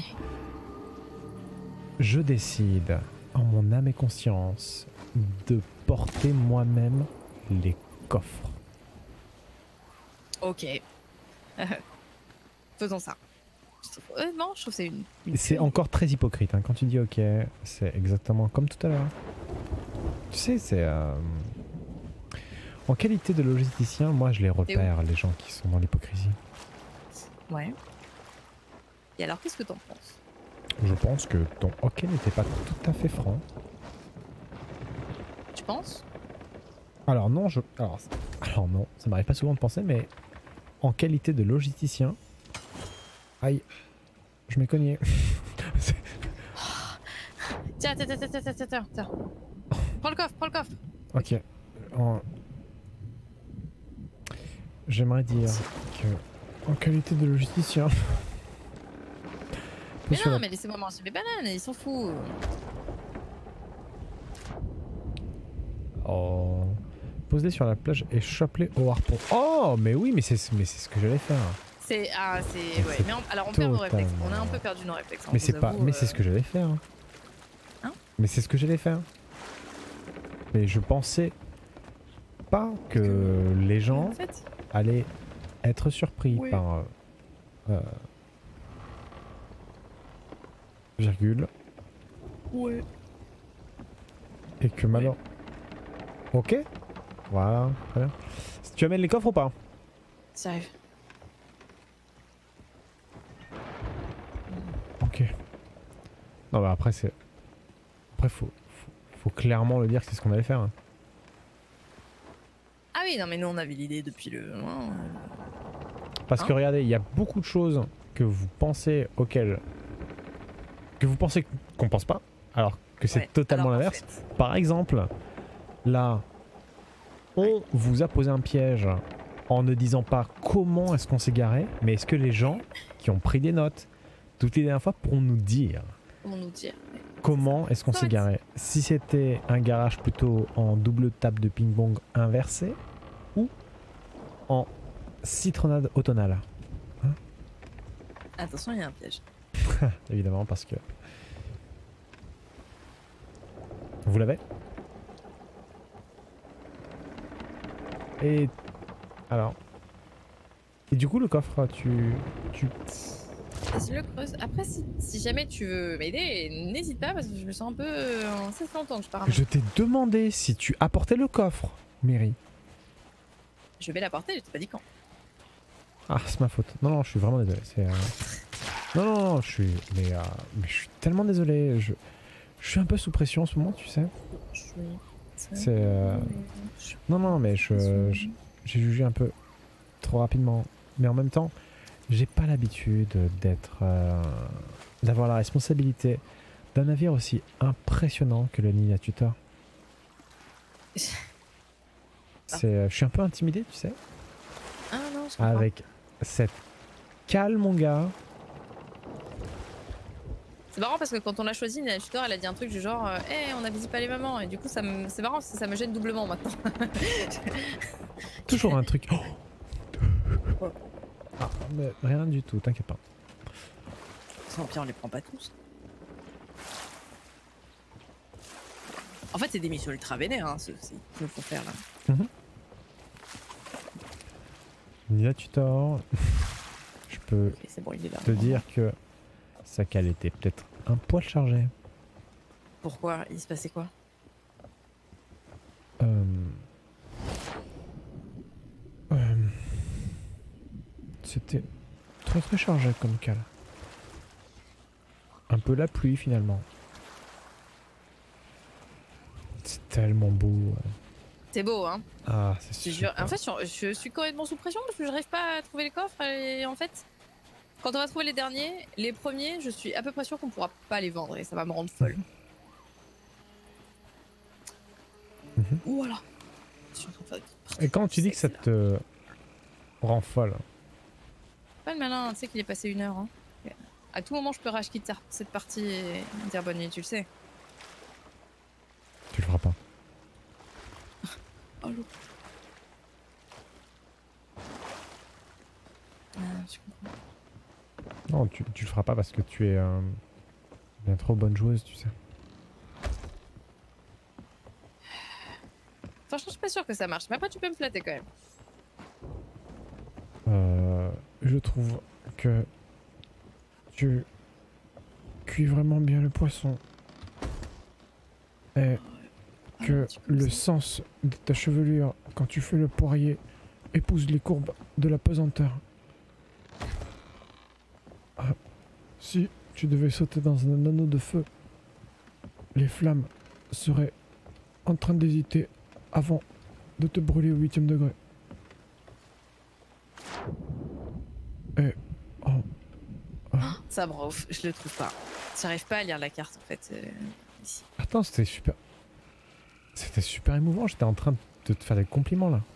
je décide, en mon âme et conscience, de porter moi-même les coffres. Ok. Faisons ça. Non, je trouve que c'est une C'est encore très hypocrite, hein. Quand tu dis ok, c'est exactement comme tout à l'heure. Tu sais, c'est... En qualité de logisticien, moi je les repère, les gens qui sont dans l'hypocrisie. Ouais. Et alors, qu'est-ce que t'en penses? Je pense que ton ok n'était pas tout à fait franc. Tu penses? Alors non, alors non, ça m'arrive pas souvent de penser, mais en qualité de logisticien... Aïe, je m'ai cogné. Tiens. Prends le coffre. Ok. J'aimerais dire que en qualité de logisticien... Mais non, mais laissez-moi manger mes bananes, ils sont fous. pose-les sur la plage et chope-les au harpon. Oh, mais oui, mais c'est ce que j'allais faire. C'est ouais. C'est Mais alors on perd nos réflexes. On a un totalement- peu perdu nos réflexes. hein, Mais je c'est vous pas, avoue, mais c'est ce que j'allais faire. Hein? Mais c'est ce que j'allais faire. Mais je pensais pas que les gens En fait, allaient être surpris Oui. par virgule ouais. et que malheur. Ok. Voilà. Très bien. Tu amènes les coffres ou pas? Ça arrive. Ok. Non bah après c'est. Après faut clairement le dire que c'est ce qu'on allait faire. Hein. Ah oui, non mais nous on avait l'idée depuis le. Parce que regardez, il y a beaucoup de choses que vous pensez auxquelles. Que vous pensez qu'on pense pas, alors que c'est Ouais, totalement alors, en l'inverse. fait, Par exemple, là, on vous a posé un piège en ne disant pas comment est-ce qu'on s'est garé, mais est-ce que les gens qui ont pris des notes toutes les dernières fois pourront nous dire comment nous dire ouais. comment est-ce qu'on Ça s'est va être- garé? Si c'était un garage plutôt en double table de ping-pong inversé ou en citronnade automnale. Attention, il y a un piège. Évidemment parce que... Vous l'avez? Et... Alors... Et du coup le coffre, tu... Vas-y, le creuse. Après, si jamais tu veux m'aider, n'hésite pas parce que je me sens un peu. Ça fait longtemps que je pars. Je t'ai demandé si tu apportais le coffre, Mary. Je vais l'apporter, je t'ai pas dit quand. Ah, c'est ma faute. Non, non, je suis vraiment désolé. C'est... Non, non, non, je suis... Mais je suis tellement désolé. Je suis un peu sous pression en ce moment, tu sais. C'est... Non, non, mais j'ai jugé un peu trop rapidement. Mais en même temps, j'ai pas l'habitude d'être... d'avoir la responsabilité d'un navire aussi impressionnant que le Nina Tutor. Je suis un peu intimidé, tu sais. Ah non, je comprends. Avec cette cale, mon gars. C'est marrant parce que quand on l'a choisi, Nina Tutor, elle a dit un truc du genre hey, on n'avise pas les mamans. Et du coup, c'est marrant parce que ça me gêne doublement maintenant. Toujours un truc. Oh Quoi ah, mais rien du tout, t'inquiète pas. Sans pire, on les prend pas tous. En fait, c'est des missions ultra vénères, hein, ceux-ci, qu'il nous faut faire là. Nina Tutor, je peux Ok, c'est bon, il est là. te dire que sa cale était peut-être un poil chargée. Pourquoi? Il se passait quoi? C'était très très chargé comme cale. Un peu la pluie finalement. C'est tellement beau. C'est beau, hein? Ah, c'est Je te jure. super. En fait, je suis complètement sous pression parce que je n'arrive pas à trouver les coffres. Et en fait, quand on va trouver les derniers, les premiers, je suis à peu près sûre qu'on pourra pas les vendre et ça va me rendre folle. Voilà. Je suis en train de faire des petites Et quand tu dis que ça te rend folle, pas le malin, tu sais qu'il est passé 1 heure. Hein. À tout moment, je peux rage quitter cette partie et dire bonne nuit, tu le sais. tu le feras pas. Oh, l'eau. Ah, je comprends. Non, tu le feras pas parce que tu es bien trop bonne joueuse, tu sais. Franchement, je suis pas sûre que ça marche. Mais après, tu peux me flatter quand même. Je trouve que tu cuis vraiment bien le poisson. Et que le sens de ta chevelure, quand tu fais le poirier, épouse les courbes de la pesanteur. Ah, si tu devais sauter dans un anneau de feu, les flammes seraient en train d'hésiter avant de te brûler au 8e degré. Et... Oh, Ça me rend ouf, je le trouve pas. J'arrive pas à lire la carte en fait. Ici. attends, c'était super... C'était super émouvant, j'étais en train de te faire des compliments là.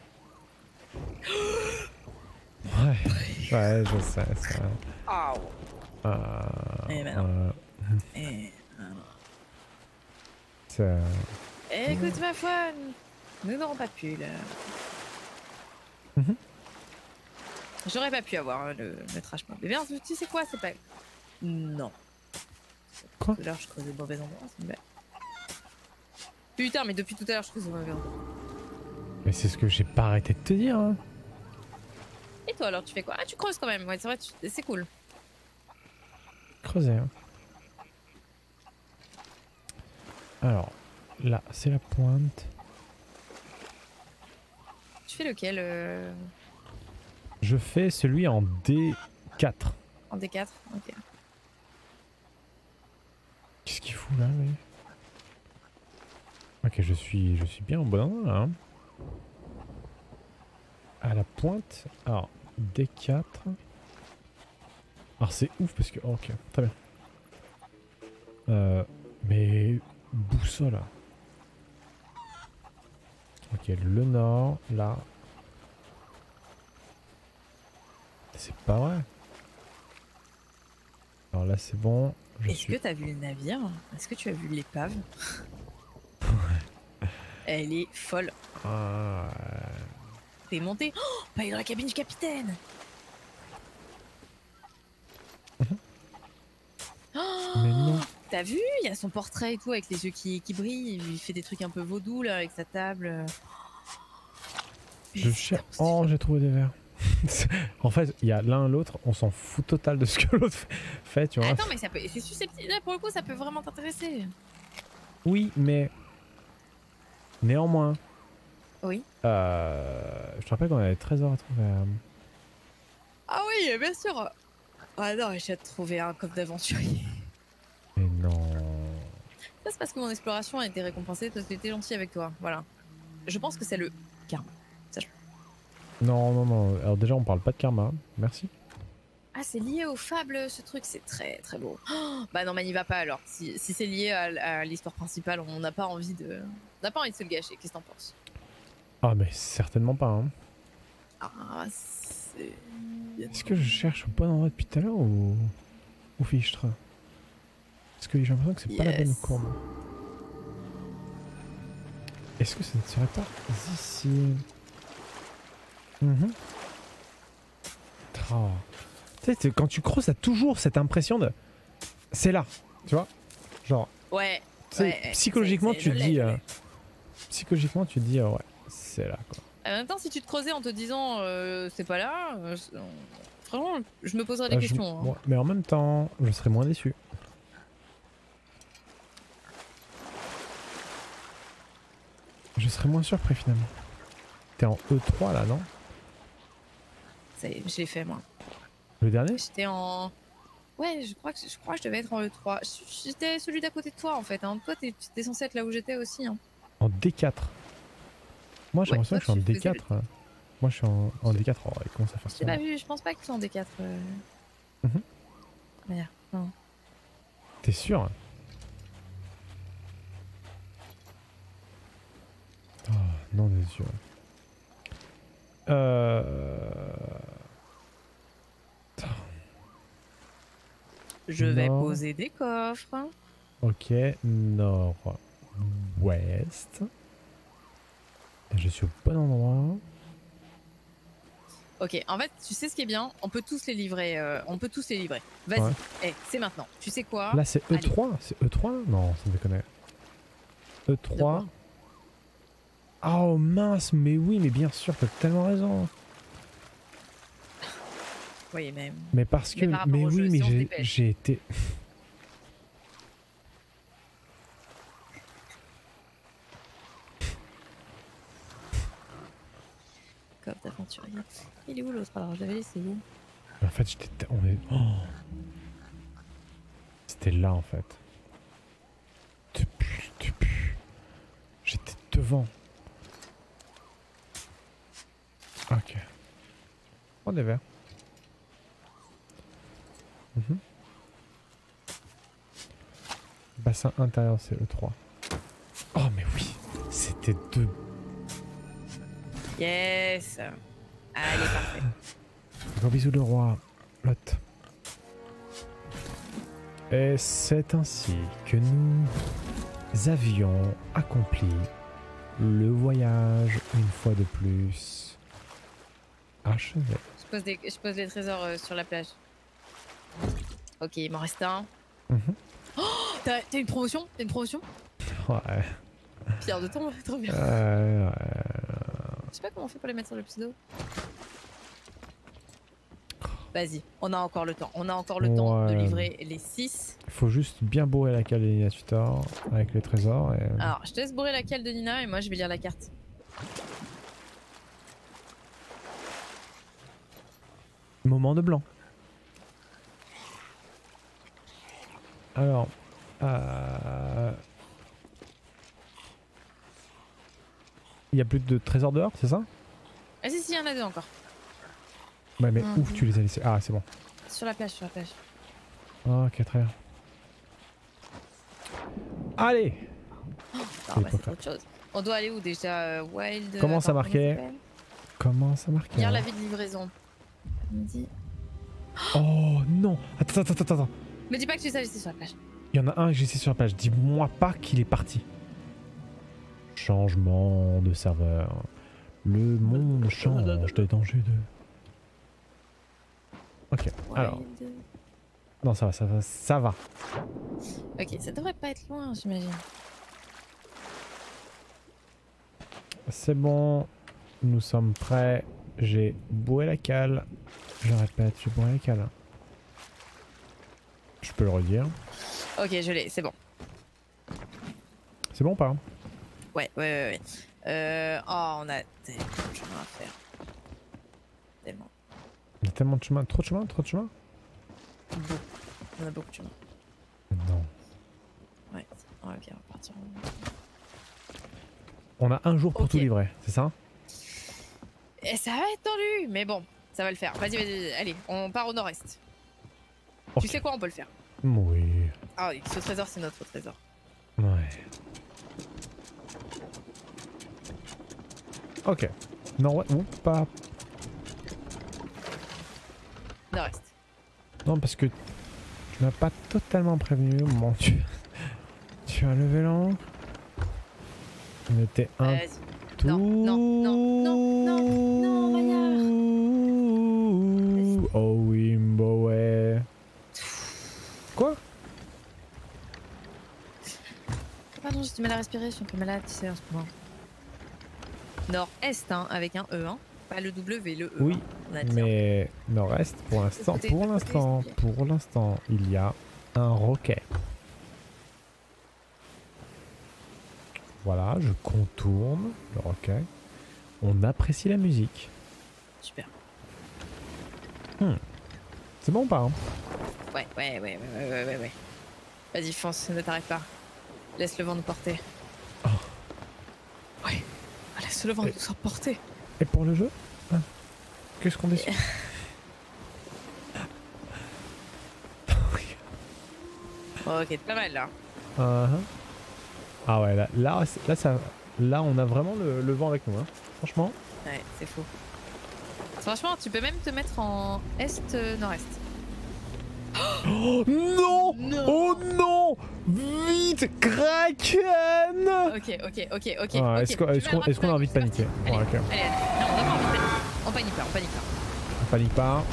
Ouais, ouais, je sais, ça... Ah Eh ben non. Eh, c'est... écoute ma foi, Nous n'aurons pas pu là. Mhm. J'aurais pas pu avoir le trash mode. Mais bien, tu sais quoi, c'est pas. Non. Quoi? Tout à l'heure, je creuse au mauvais endroit, c'est une blague. Putain, mais depuis tout à l'heure, je creuse au mauvais endroit. Mais c'est ce que j'ai pas arrêté de te dire. Hein. Et toi alors, tu fais quoi? Ah, tu creuses quand même, ouais, c'est vrai, c'est cool. Creuser. Hein. Alors, là, c'est la pointe. Tu fais lequel Je fais celui en D4. En D4? Ok. Qu'est-ce qu'il fout là, lui? Ok, je suis bien au bon endroit là. Hein. À la pointe. Alors, D4. Alors c'est ouf parce que... Oh, ok, très bien. Mais... Boussole. Ok, le nord, là. C'est pas vrai. Alors là c'est bon. Est-ce que t'as vu le navire? Est-ce que tu as vu l'épave? Elle est folle. Ah, T'es monté. Oh, pas dans la cabine du capitaine. Oh, mais non. t'as vu? Il y a son portrait et tout avec les yeux qui brillent. Il fait des trucs un peu vaudou là avec sa table. Je cherche. Oh, j'ai trouvé des verres. En fait, il y a l'un l'autre, on s'en fout total de ce que l'autre fait, tu vois. Attends, mais ça peut. C'est susceptible. Là, pour le coup, ça peut vraiment t'intéresser. Oui, mais néanmoins. Oui. Je te rappelle qu'on avait des trésors à trouver. Ah oui, bien sûr. Ah non, j'ai trouvé un coffre d'aventurier. Mais non. Ça, c'est parce que mon exploration a été récompensée parce que j'étais gentil avec toi. Voilà. Je pense que c'est le karma. Non, non, non. Alors déjà, on parle pas de karma. Merci. Ah, c'est lié aux fables, ce truc. C'est très, très beau. Oh, bah non, mais n'y va pas alors. Si c'est lié à l'histoire principale, on n'a pas envie de... On n'a pas envie de se le gâcher. Qu'est-ce que t'en penses? Ah, mais certainement pas. Hein. Ah, c'est... Est-ce que je cherche au bon endroit depuis tout à l'heure ou fichtre? Parce que j'ai l'impression que c'est pas la bonne courbe. Est-ce que ça ne serait pas ici? Oh. Tu sais, quand tu creuses, t'as toujours cette impression de... C'est là, tu vois? Genre... Ouais. Psychologiquement, tu te dis... Psychologiquement, tu te dis, ouais, c'est là, quoi. En même temps, si tu te creusais en te disant c'est pas là, vraiment, je me poserais des questions. Hein. Ouais, mais en même temps, je serais moins déçu. Je serais moins surpris finalement. T'es en E3 là, non? Je l'ai fait moi. Le dernier? J'étais en... Ouais, je crois que je devais être en E3. J'étais celui d'à côté de toi en fait. Hein. Toi, t'es censé être là où j'étais aussi. Hein. En D4. Moi j'ai l'impression que je suis en D4. Moi je suis en D4. Oh, il commence à faire ça. J'ai pas vu, je pense pas que tu sois en D4. Merde, non. T'es sûr? Oh, non, t'es sûr. Je vais poser des coffres. Ok, nord-ouest. Je suis au bon endroit. Ok, en fait, tu sais ce qui est bien? On peut tous les livrer. Vas-y, ouais. C'est maintenant. Tu sais quoi? Là, c'est E3. Allez. C'est E3? Non, ça me déconne. E3. Oh mince, mais oui, mais bien sûr, t'as tellement raison. Oui, même. Mais parce que... Mais oui, mais j'ai été... Coffre d'aventurier. Il est où l'autre alors? Je l'avais laissé où? En fait, j'étais... Oh. C'était là, en fait. Depuis... J'étais devant. Ok. Oh, des verres. Bassin intérieur, c'est E3. Oh, mais oui. C'était deux. Yes. Allez, parfait. Gros bisous de roi. Lot. Et c'est ainsi que nous avions accompli le voyage, une fois de plus, achevé. Je pose les trésors sur la plage. Ok, il m'en reste un. Oh, t'as une promotion? T'as une promotion? Ouais. Pierre de tombe, trop bien. Ouais. Je sais pas comment on fait pour les mettre sur le pseudo. Vas-y, on a encore le temps. On a encore le temps de livrer les 6. Il faut juste bien bourrer la cale de Nina Tutor avec les trésors. Et... Alors, je te laisse bourrer la cale de Nina et moi je vais lire la carte. Moment de blanc. Alors, il y a plus de trésors dehors, c'est ça? Ah si, il y en a 2 encore. Ouais, mais où tu les as laissés? Ah, c'est bon. Sur la plage, sur la plage. Ok, très bien. Allez! Oh, bah, c'est autre chose. On doit aller où déjà? Wild. Comment ça marquait? Comment ça marquait? Regarde la vie de livraison. Midi. Oh non! Attends. Me dis pas que tu les as laissés sur la plage. Il y en a un que j'ai laissé sur la plage. Dis-moi pas qu'il est parti. Changement de serveur. Le monde change de danger de... Ok, alors... Non, ça va. Ok, ça devrait pas être loin, j'imagine. C'est bon, nous sommes prêts. J'ai bourré la cale. Je répète, j'ai bourré la cale. Je peux le redire. Ok, je l'ai, c'est bon. C'est bon ou pas? Ouais. Oh, on a tellement de chemin à faire. Tellement. Il y a tellement de chemin, trop de chemin? Beaucoup. On a beaucoup de chemin. Non. Ouais, ok, on va partir. On a un jour pour tout livrer, c'est ça? Et ça va être tendu, mais bon, ça va le faire. Vas-y, allez, on part au nord-est. Okay. Tu sais quoi, on peut le faire. Oui. Ah oui, ce trésor, c'est notre trésor. Ouais. Ok. Non, ouais, ou pas. Nord-est. Non, parce que tu m'as pas totalement prévenu au moment où tu as levé l'encre. On était un tout... Non, Maillard. Oh oui, ouais. Quoi? Pardon, j'ai du mal à respirer, je suis un peu malade, tu sais, en ce moment. Nord-est, hein, avec un E, hein. Pas le W, le E. Oui, hein, mais nord-est, pour l'instant, il y a un roquet. Voilà, je contourne le roquet. On apprécie la musique. Super. C'est bon ou pas, hein? Ouais. Vas-y, fonce, ne t'arrête pas. Laisse le vent nous porter. Oh. Ouais, laisse le vent nous emporter. Et pour le jeu, hein, qu'est-ce qu'on décide? Ok, pas mal là. Ah ouais, là, on a vraiment le vent avec nous, hein. Franchement. Ouais, c'est fou. Franchement, tu peux même te mettre en est-nord-est. Oh non, Oh non, vite, Kraken. Ok. Est-ce qu'on a envie de paniquer? Allez, Ouais, ok. allez. Non, on n'a pas envie de paniquer. On panique pas. On panique pas.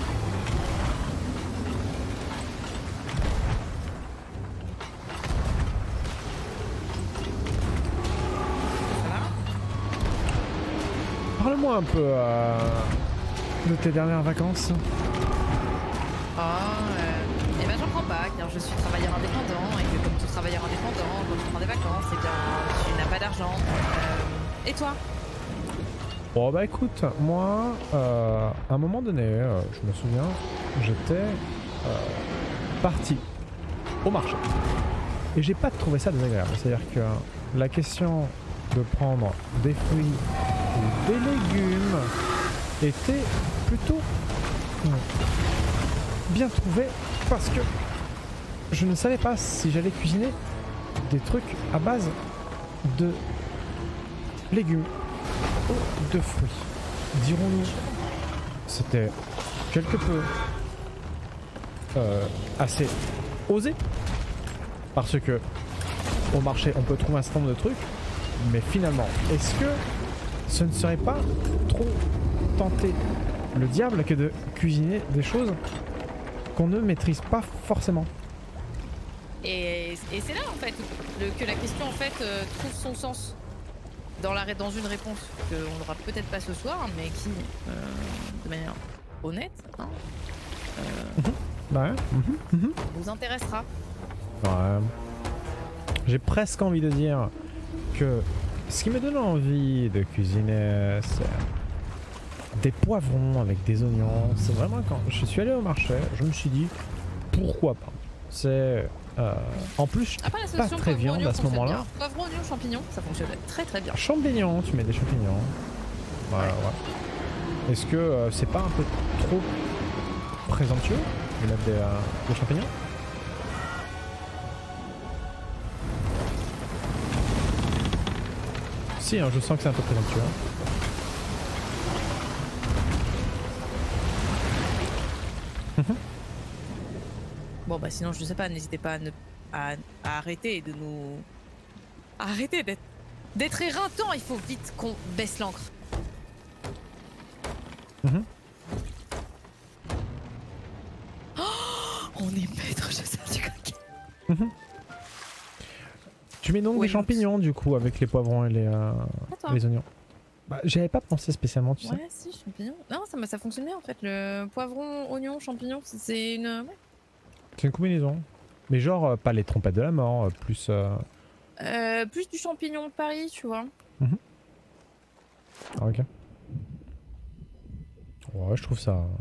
Parle-moi un peu de tes dernières vacances. Eh ben j'en prends pas, car je suis travailleur indépendant et que comme tout travailleur indépendant, quand tu prends des vacances, eh bien tu n'as pas d'argent. Et toi? Bon bah écoute, moi, à un moment donné, je me souviens, j'étais parti au marché. Et j'ai pas trouvé ça désagréable. C'est-à-dire que la question de prendre des fruits ou des légumes était plutôt bien trouvée parce que je ne savais pas si j'allais cuisiner des trucs à base de légumes ou de fruits. Dirons-nous, c'était quelque peu assez osé parce que au marché on peut trouver un certain nombre de trucs Mais finalement, est-ce que ce ne serait pas trop tenter le diable que de cuisiner des choses qu'on ne maîtrise pas forcément? Et c'est là en fait que la question en fait trouve son sens dans une réponse qu'on n'aura peut-être pas ce soir, mais qui, de manière honnête, hein, Ouais. vous intéressera. Ouais. J'ai presque envie de dire que ce qui me donne envie de cuisiner, c'est des poivrons avec des oignons. C'est vraiment quand je suis allé au marché, je me suis dit pourquoi pas. C'est en plus Après, la pas solution très viande à ce moment-là. Poivron, oignon, champignons, ça fonctionne très très bien. Champignons, tu mets des champignons. Voilà, ouais. Est-ce que c'est pas un peu trop présomptueux de mettre des champignons? Si, hein, je sens que c'est un peu présomptueux. Bon bah sinon je sais pas, n'hésitez pas à arrêter de nous... Arrêtez d'être éreintant, il faut vite qu'on baisse l'encre. On est maître de ça du coq. Tu mets donc Ouais, des champignons du coup avec les poivrons et les oignons. Bah, j'avais pas pensé spécialement, tu sais. Ouais, si, champignons. Non, ça fonctionne bien en fait. Le poivron, oignon, champignons, c'est une... Ouais. C'est une combinaison. Mais genre, pas les trompettes de la mort, plus... Plus du champignon de Paris, tu vois. Ah, ok. Ouais, je trouve ça...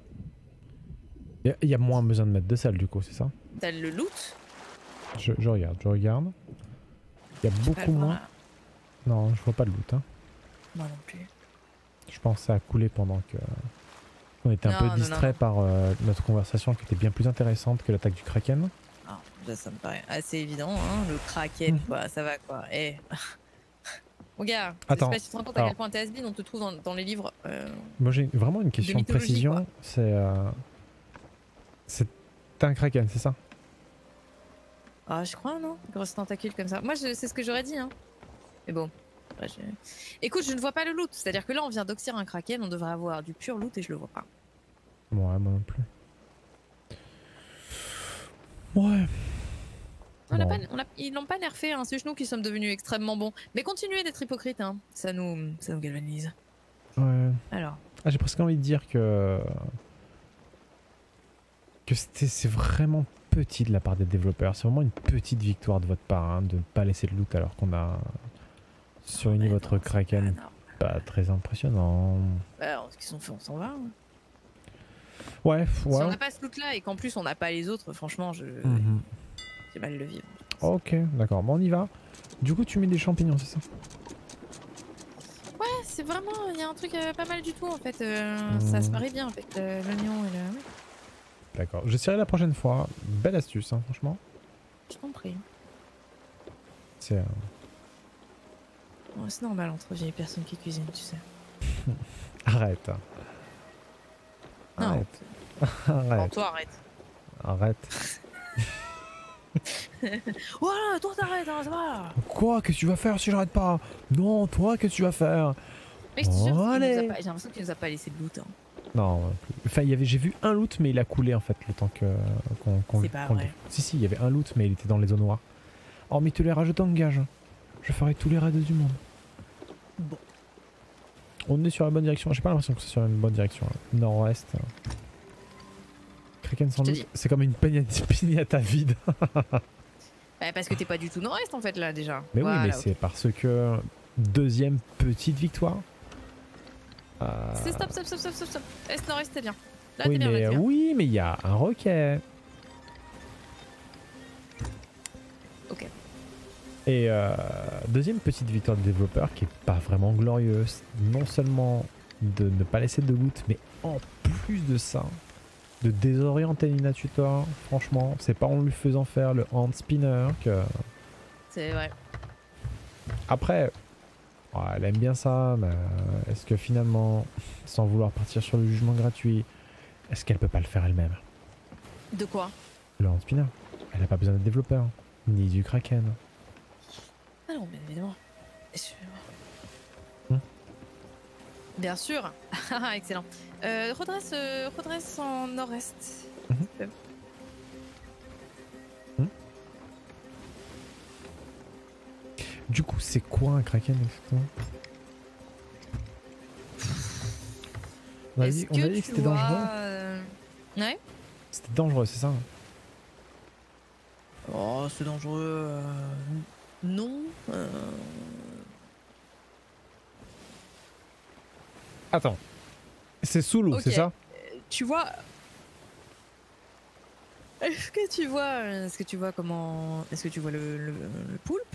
Il y a moins besoin de mettre de sel du coup, c'est ça? T'as le loot. Je regarde. Il y a beaucoup moins... Non, je vois pas de loot. Hein. Moi non plus. Je pensais à couler pendant que... On était un peu distrait par notre conversation qui était bien plus intéressante que l'attaque du Kraken. Ah, ça me paraît assez évident, hein. Le Kraken, quoi, ça va quoi. Eh. Mon gars, attends, je sais pas si tu te rends compte à quel point t'es has-been, on te trouve dans les livres. Moi j'ai vraiment une question de précision. C'est un Kraken, c'est ça? Ah, je crois, non? Grosse tentacule comme ça. Moi, c'est ce que j'aurais dit, hein. Mais bon. Après, écoute, je ne vois pas le loot. C'est-à-dire que là, on vient d'oxyre un Kraken, on devrait avoir du pur loot et je le vois pas. Ouais, moi non plus. Ouais. Ils l'ont pas nerfé, hein. C'est nous qui sommes devenus extrêmement bons. Mais continuez d'être hypocrite, hein. Ça nous galvanise. Ouais. Alors. Ah, j'ai presque envie de dire que c'est vraiment petit de la part des développeurs. C'est vraiment une petite victoire de votre part, hein, de ne pas laisser de loot alors qu'on a surligné votre Kraken. Pas très impressionnant. Bah, ce qu'ils sont fait, on s'en va. Hein. Ouais. Si on n'a pas ce loot là et qu'en plus on n'a pas les autres, franchement, j'ai mal le vivre. Ok, d'accord. Bon, on y va. Du coup, tu mets des champignons, c'est ça? Ouais, c'est vraiment, il y a un truc pas mal du tout en fait. Ça se marie bien avec l'oignon et le... D'accord, j'essaierai la prochaine fois. Belle astuce, hein, franchement. Je t'en prie. C'est... Ouais, c'est normal entre vieilles personnes qui cuisinent, tu sais. Arrête. Non. Arrête. Arrête. Bon, toi, arrête. Arrête. Voilà, toi t'arrêtes, hein, ça va. Quoi? Qu'est-ce que tu vas faire si j'arrête pas? Non, toi, qu'est-ce que tu vas faire? Mais je te jure, allez. j'ai l'impression qu'il nous a pas laissé de loot. Hein. Non, enfin, j'ai vu un loot, mais il a coulé en fait le temps qu'on C'est pas vrai. Si, il y avait un loot, mais il était dans les zones noires. Oh, mais tu les rajoutes en gage. Je ferai tous les raids du monde. Bon. On est sur la bonne direction. J'ai pas l'impression que c'est sur la bonne direction. Nord-ouest. Kraken sans loot, c'est comme une pignata vide. Parce que t'es pas du tout nord-est en fait là déjà. Mais voilà, oui, mais c'est parce que deuxième petite victoire. C'est stop. Est nord-est, c'est bien. Là, oui, t'es bien, mais, là, t'es bien. oui, mais il y a un roquet. Ok. Et deuxième petite victoire de développeur qui est pas vraiment glorieuse. Non seulement de ne pas laisser de loot, mais en plus de ça, de désorienter Nina Tutor. Franchement, c'est pas en lui faisant faire le hand spinner que... C'est vrai. Après, ouais, elle aime bien ça, mais est-ce que finalement, sans vouloir partir sur le jugement gratuit, est-ce qu'elle peut pas le faire elle-même? De quoi? Le hand spinner. Elle a pas besoin d'être développeur, ni du Kraken. Ah non, bien évidemment. Hmm. Bien sûr. Ah, excellent. Redresse en nord-est. Mhm. Hmm. Du coup, c'est quoi un kraken exactement? On a dit que c'était dangereux. Ouais. C'était dangereux, c'est ça? Oh, c'est dangereux. Non. Attends. C'est sous l'eau, Ok. c'est ça? Tu vois. Est-ce que tu vois comment. Est-ce que tu vois le poulpe?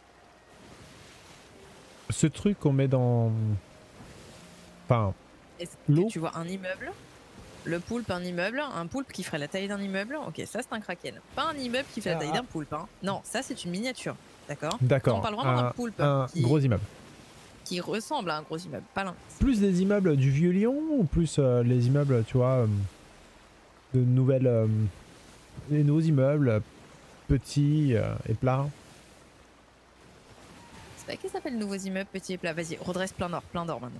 Ce truc qu'on met dans... Enfin, Est-ce l'eau? que tu vois un immeuble? Le poulpe, un immeuble, un poulpe qui ferait la taille d'un immeuble. Ok, ça c'est un kraken. Pas un immeuble qui fait la taille d'un poulpe. Hein. Non, ça c'est une miniature. D'accord. Quand on D'accord. parle vraiment d'un poulpe Un gros immeuble. qui ressemble à un gros immeuble, pas l'inverse. Plus des immeubles du Vieux Lyon ou plus les immeubles, tu vois, de nouvelles... les nouveaux immeubles, petits et plats? C'est pas qui s'appelle nouveaux immeubles, petits et plats. Vas-y, redresse plein d'or maintenant.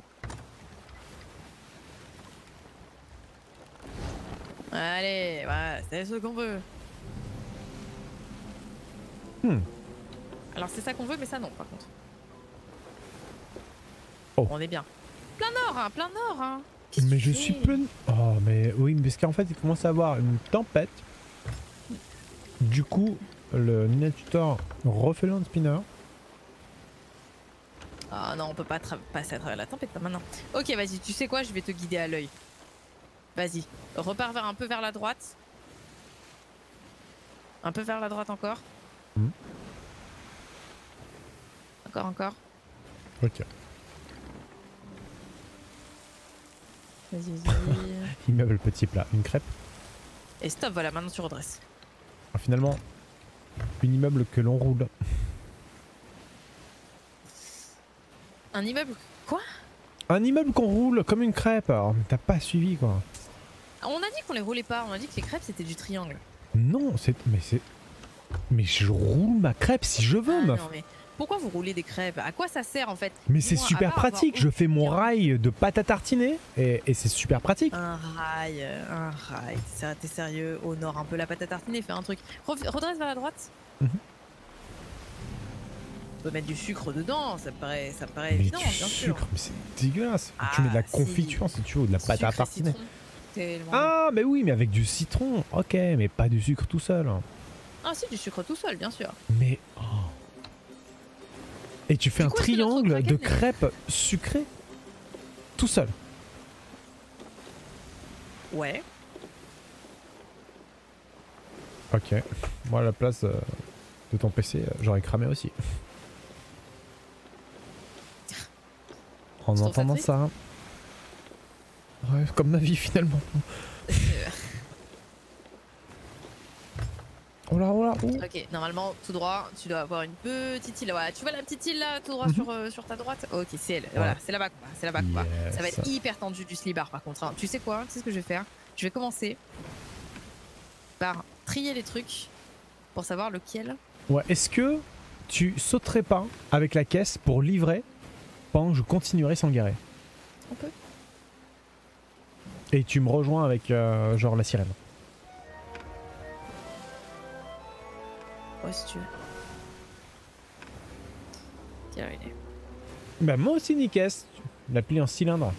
Allez, voilà, c'est ce qu'on veut. Alors c'est ça qu'on veut, mais ça non, par contre. Oh. On est bien. Plein nord, hein. Mais je suis plein... Oh, mais oui, parce qu'en fait, il commence à avoir une tempête. Du coup, le Ninja Tutor refait le spinner. Ah non, on peut pas passer à travers la tempête maintenant. Ok, vas-y, tu sais quoi, je vais te guider à l'œil. Vas-y, repars un peu vers la droite. Un peu vers la droite encore. Encore. Ok. Vas-y. Immeuble petit plat, une crêpe. Et stop, voilà, maintenant tu redresses. Ah, finalement, un immeuble que l'on roule. Un immeuble. Quoi? Un immeuble qu'on roule comme une crêpe. Alors, t'as pas suivi quoi. On a dit qu'on les roulait pas, on a dit que les crêpes c'était du triangle. Non, mais je roule ma crêpe si je veux, meuf. Non, mais pourquoi vous roulez des crêpes? À quoi ça sert en fait? Mais c'est super pratique. Je fais mon rail de pâte à tartiner et c'est super pratique. Un rail. T'es sérieux? Au nord, un peu la pâte à tartiner, fais un truc. Redresse vers la droite. On peut mettre du sucre dedans, ça me paraît évident, bien sûr. Sucre, mais c'est dégueulasse. Tu mets de la confiture si tu veux, ou de la pâte à tartiner. Ah, mais oui, mais avec du citron. Ok, mais pas du sucre tout seul. Ah si, du sucre tout seul, bien sûr. Mais... Oh. Et tu fais un triangle de crêpes sucrées tout seul. Ouais. Ok. Moi, à la place de ton PC, j'aurais cramé aussi. En entendant ça. Ouais, comme ma vie finalement. Oh là. Ok, normalement, tout droit, tu dois avoir une petite île. Voilà, tu vois la petite île là, tout droit sur ta droite? Ok, c'est elle. Voilà, c'est là-bas qu'on va. Ça va être hyper tendu du slibar par contre. Hein. Tu sais quoi? Tu sais ce que je vais faire? Je vais commencer par trier les trucs pour savoir lequel. Ouais, est-ce que tu sauterais pas avec la caisse pour livrer pendant que je continuerai sans garer? On peut. Et tu me rejoins avec genre la sirène. Ouais, si tu veux. Tiens, il est. Bah moi aussi une caisse. La plie en cylindre.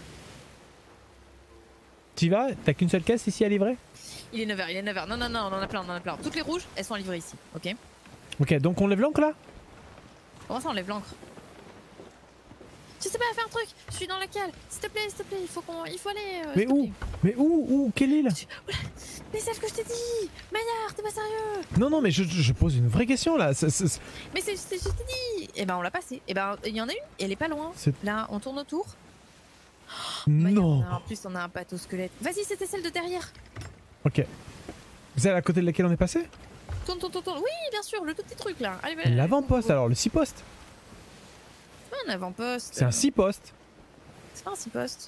T'y vas? T'as qu'une seule caisse ici à livrer? Il est 9h. Non, on en a plein. Toutes les rouges, elles sont livrées ici, ok? Ok, donc on lève l'ancre là? Comment ça on lève l'ancre? Je sais pas, faire un truc. Je suis dans la cale. S'il te plaît, il faut aller. Mais où? Mais où? Quelle île? Mais celle que je t'ai dit. Maillard, t'es pas sérieux? Non, mais je pose une vraie question là. Mais c'est je t'ai dit. Eh ben on l'a passé. Eh ben il y en a une. Et elle est pas loin. Là, on tourne autour. Non. En plus, on a un pâteau squelette. Vas-y, c'était celle de derrière. Ok. C'est à côté de laquelle on est passé? Tourne. Oui, bien sûr, le tout petit truc là. L'avant-poste alors, le 6 postes. C'est pas un avant-poste. C'est un 6 postes. C'est pas un 6 postes.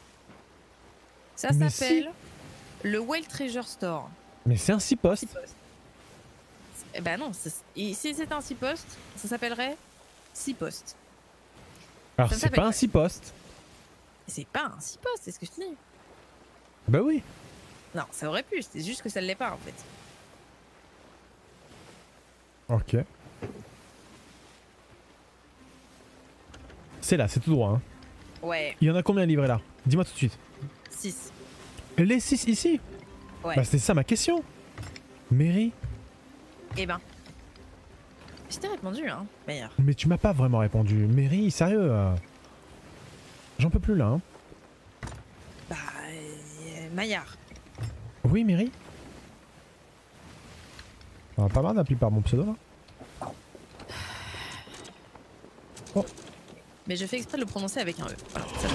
Ça s'appelle le Whale Treasure Store. Mais c'est un 6 postes. Eh ben non, si c'est un 6 postes, ça s'appellerait 6 postes. Alors Ça c'est s'appelle pas un quoi 6 postes. C'est pas un 6 postes, c'est ce que je te dis. Bah oui. Non, ça aurait pu, c'est juste que ça l'est pas en fait. Ok. C'est là, c'est tout droit. Hein. Ouais, Il y en a combien livrés là? Dis-moi tout de suite. 6. Les 6 ici? Ouais. Bah c'était ça ma question. Mairie? Eh ben. Je t'ai répondu, hein, meilleur. Mais tu m'as pas vraiment répondu. Mairie, sérieux j'en peux plus là. Hein. Bah, Maillard. Oui, Mairie? On va pas mal d'appeler par mon pseudo là. Oh. Mais je fais exprès de le prononcer avec un E. Voilà, ça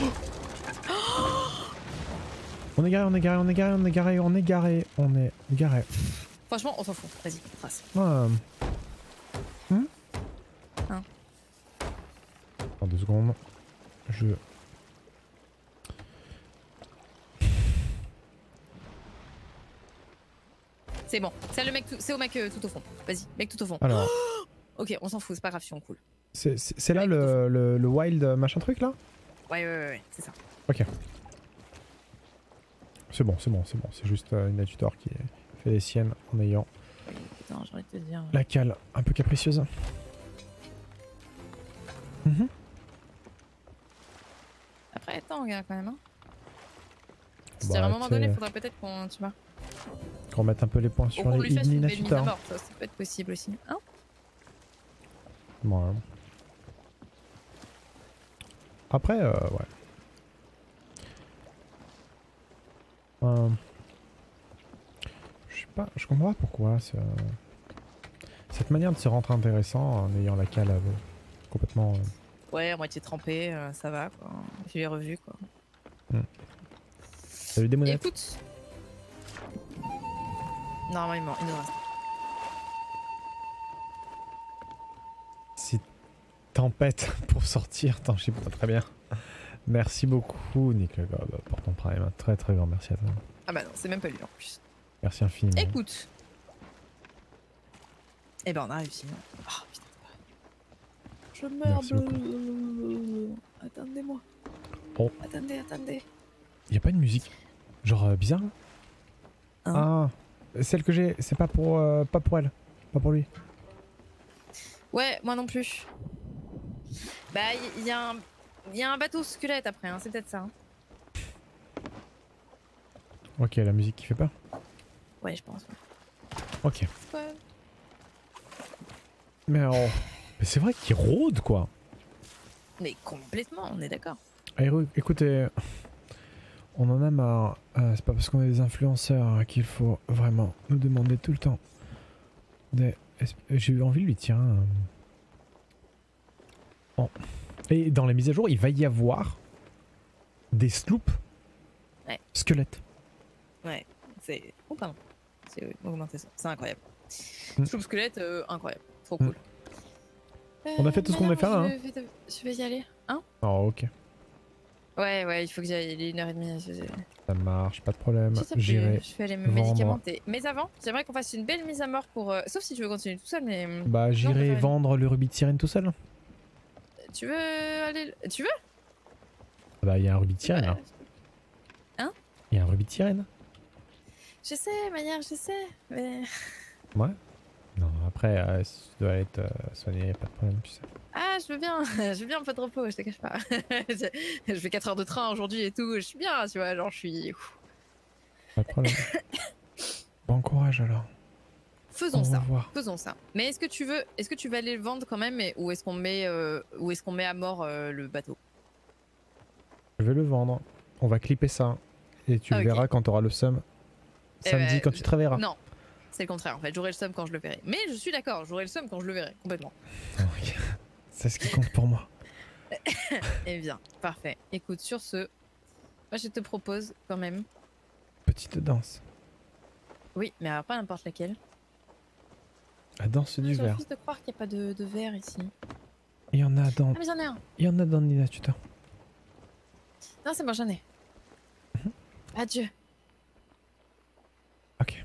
On est garé, on est garé, on est garé, on est garé, on est garé, on est garé. Franchement, on s'en fout. Vas-y, trace. Hein? Hein? Attends 2 secondes. Je... C'est bon. C'est le mec, c'est au mec tout au fond. Vas-y, mec tout au fond. Alors, Ok, on s'en fout, c'est pas grave si on coule. c'est là le wild machin truc là? Ouais, c'est ça. Ok. C'est bon, c'est bon, c'est bon. C'est juste une adjutor qui fait les siennes en ayant Putain, j'ai envie de te dire. la cale un peu capricieuse. Mhm. Après, attends, regarde quand même. Hein. Bah, à un moment donné, t'sais, faudrait peut-être qu'on, tu vois, qu'on mette un peu les points sur qu'on les lui fasse une belle mise à Inatutor. mort. Ça peut être possible aussi. Hein? Ouais. Après, ouais. Je sais pas, je comprends pas pourquoi cette manière de se rendre intéressant en ayant la cale complètement. Ouais, à moitié trempé, ça va quoi. Je l'ai revu quoi. Salut des monettes. Écoute. Normalement, il nous reste. Si tempête pour sortir, attends, je sais pas très bien. Merci beaucoup, Nick Le Gob, pour ton prime. Un très très grand merci à toi. Ah bah non, c'est même pas lui en plus. Merci infiniment. Écoute. Eh ben on a réussi. Oh putain. Je meurs. Merci beaucoup. Attendez-moi. Oh. Attendez. Y a pas une musique genre bizarre là? Hein? Ah, celle que j'ai, c'est pas pour elle, pas pour lui. Ouais, moi non plus. Bah il y a un bateau squelette après, hein, c'est peut-être ça. Hein. Ok, la musique qui fait peur. Ouais, je pense. Ok. Ouais. Mais c'est vrai qu'il rôde quoi. Mais complètement, on est d'accord. Écoutez, on en a marre. C'est pas parce qu'on est des influenceurs qu'il faut vraiment nous demander tout le temps. J'ai eu envie de lui tirer un. Oh. Et dans les mises à jour, il va y avoir des sloops squelettes. Ouais, c'est. Oh pardon. C'est augmenté ça. C'est incroyable. Mm. Sloop squelette, incroyable. Trop cool. On a fait tout ce qu'on devait faire là. Hein. Je vais y aller. Hein? Oh ok. Ouais, il faut que j'y aille. Il est 1h30. Ça marche, pas de problème. Je J'irai. vais aller me vendre. médicamenter. Mais avant, j'aimerais qu'on fasse une belle mise à mort pour. Sauf si tu veux continuer tout seul, mais. Bah j'irai vendre le rubis de sirène tout seul. Tu veux aller. Tu veux? Bah il y a un rubis de sirène là. Hein? Il y a un rubis de sirène. Je sais, Maillard, je sais. Mais. Ouais. Non, après, si tu dois être soigné, pas de problème, tu sais. Ah, je veux bien. Je veux bien un peu de repos, je te cache pas. Je fais 4 heures de train aujourd'hui et tout. Je suis bien, tu vois. Genre, je suis. Pas de problème. Bon courage alors. Faisons Au ça. revoir. Faisons ça. Mais est-ce que tu veux aller le vendre quand même ou est-ce qu'on met à mort le bateau? Je vais le vendre. On va clipper ça. Et tu le verras quand tu auras le seum. Samedi, quand tu te réveilleras. Non, c'est le contraire en fait. J'aurai le seum quand je le verrai. Mais je suis d'accord, j'aurai le seum quand je le verrai, complètement. C'est ce qui compte pour moi. Eh bien, parfait. Écoute, sur ce, moi je te propose quand même. Petite danse. Oui, mais alors pas n'importe laquelle. La danse du J'ai verre. refuse de croire qu'il n'y a pas de verre ici. Il y en a dans. Ah, mais j'en ai un. Il y en a dans Nina Tutor. Non, c'est bon, j'en ai. Adieu. Ok.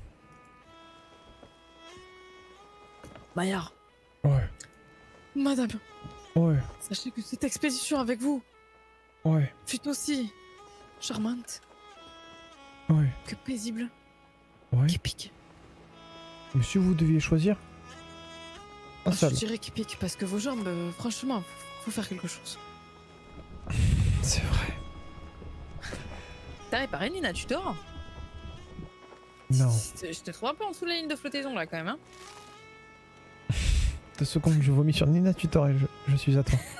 Maillard. Ouais. Madame. Ouais, Sachez que cette expédition avec vous ouais, fut aussi charmante ouais, que paisible, ouais. qu'épique. Monsieur, vous deviez choisir un Je seul. dirais qu'épique parce que vos jambes, franchement, faut faire quelque chose. C'est vrai. T'as réparé Nina, tu dors? Non. Je te trouve un peu en dessous de la ligne de flottaison là quand même. Hein. 2 secondes, je vomis sur Nina Tutor et je suis à toi.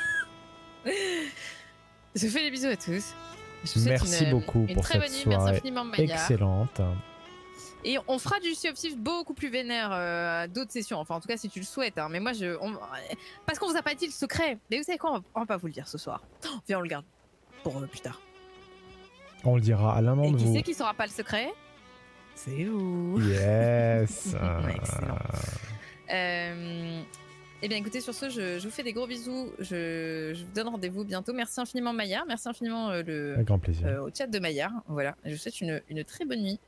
Je vous fais des bisous à tous. Je vous souhaite Merci beaucoup une pour très cette bonne nuit. Merci soirée infiniment Maya. excellente. Et on fera du Sea of Thieves beaucoup plus vénère à d'autres sessions. Enfin, en tout cas, si tu le souhaites. Hein. Mais moi, parce qu'on vous a pas dit le secret. Mais vous savez quoi, on va pas vous le dire ce soir. Oh, viens, on le garde pour plus tard. On le dira à l'un Et d'entre qui vous. c'est qui saura pas le secret? C'est vous. Yes. Excellent. Eh bien, écoutez, sur ce, je vous fais des gros bisous. Je vous donne rendez-vous bientôt. Merci infiniment Maya. Merci infiniment Avec grand plaisir. au chat de Maya. Voilà. Je vous souhaite une très bonne nuit.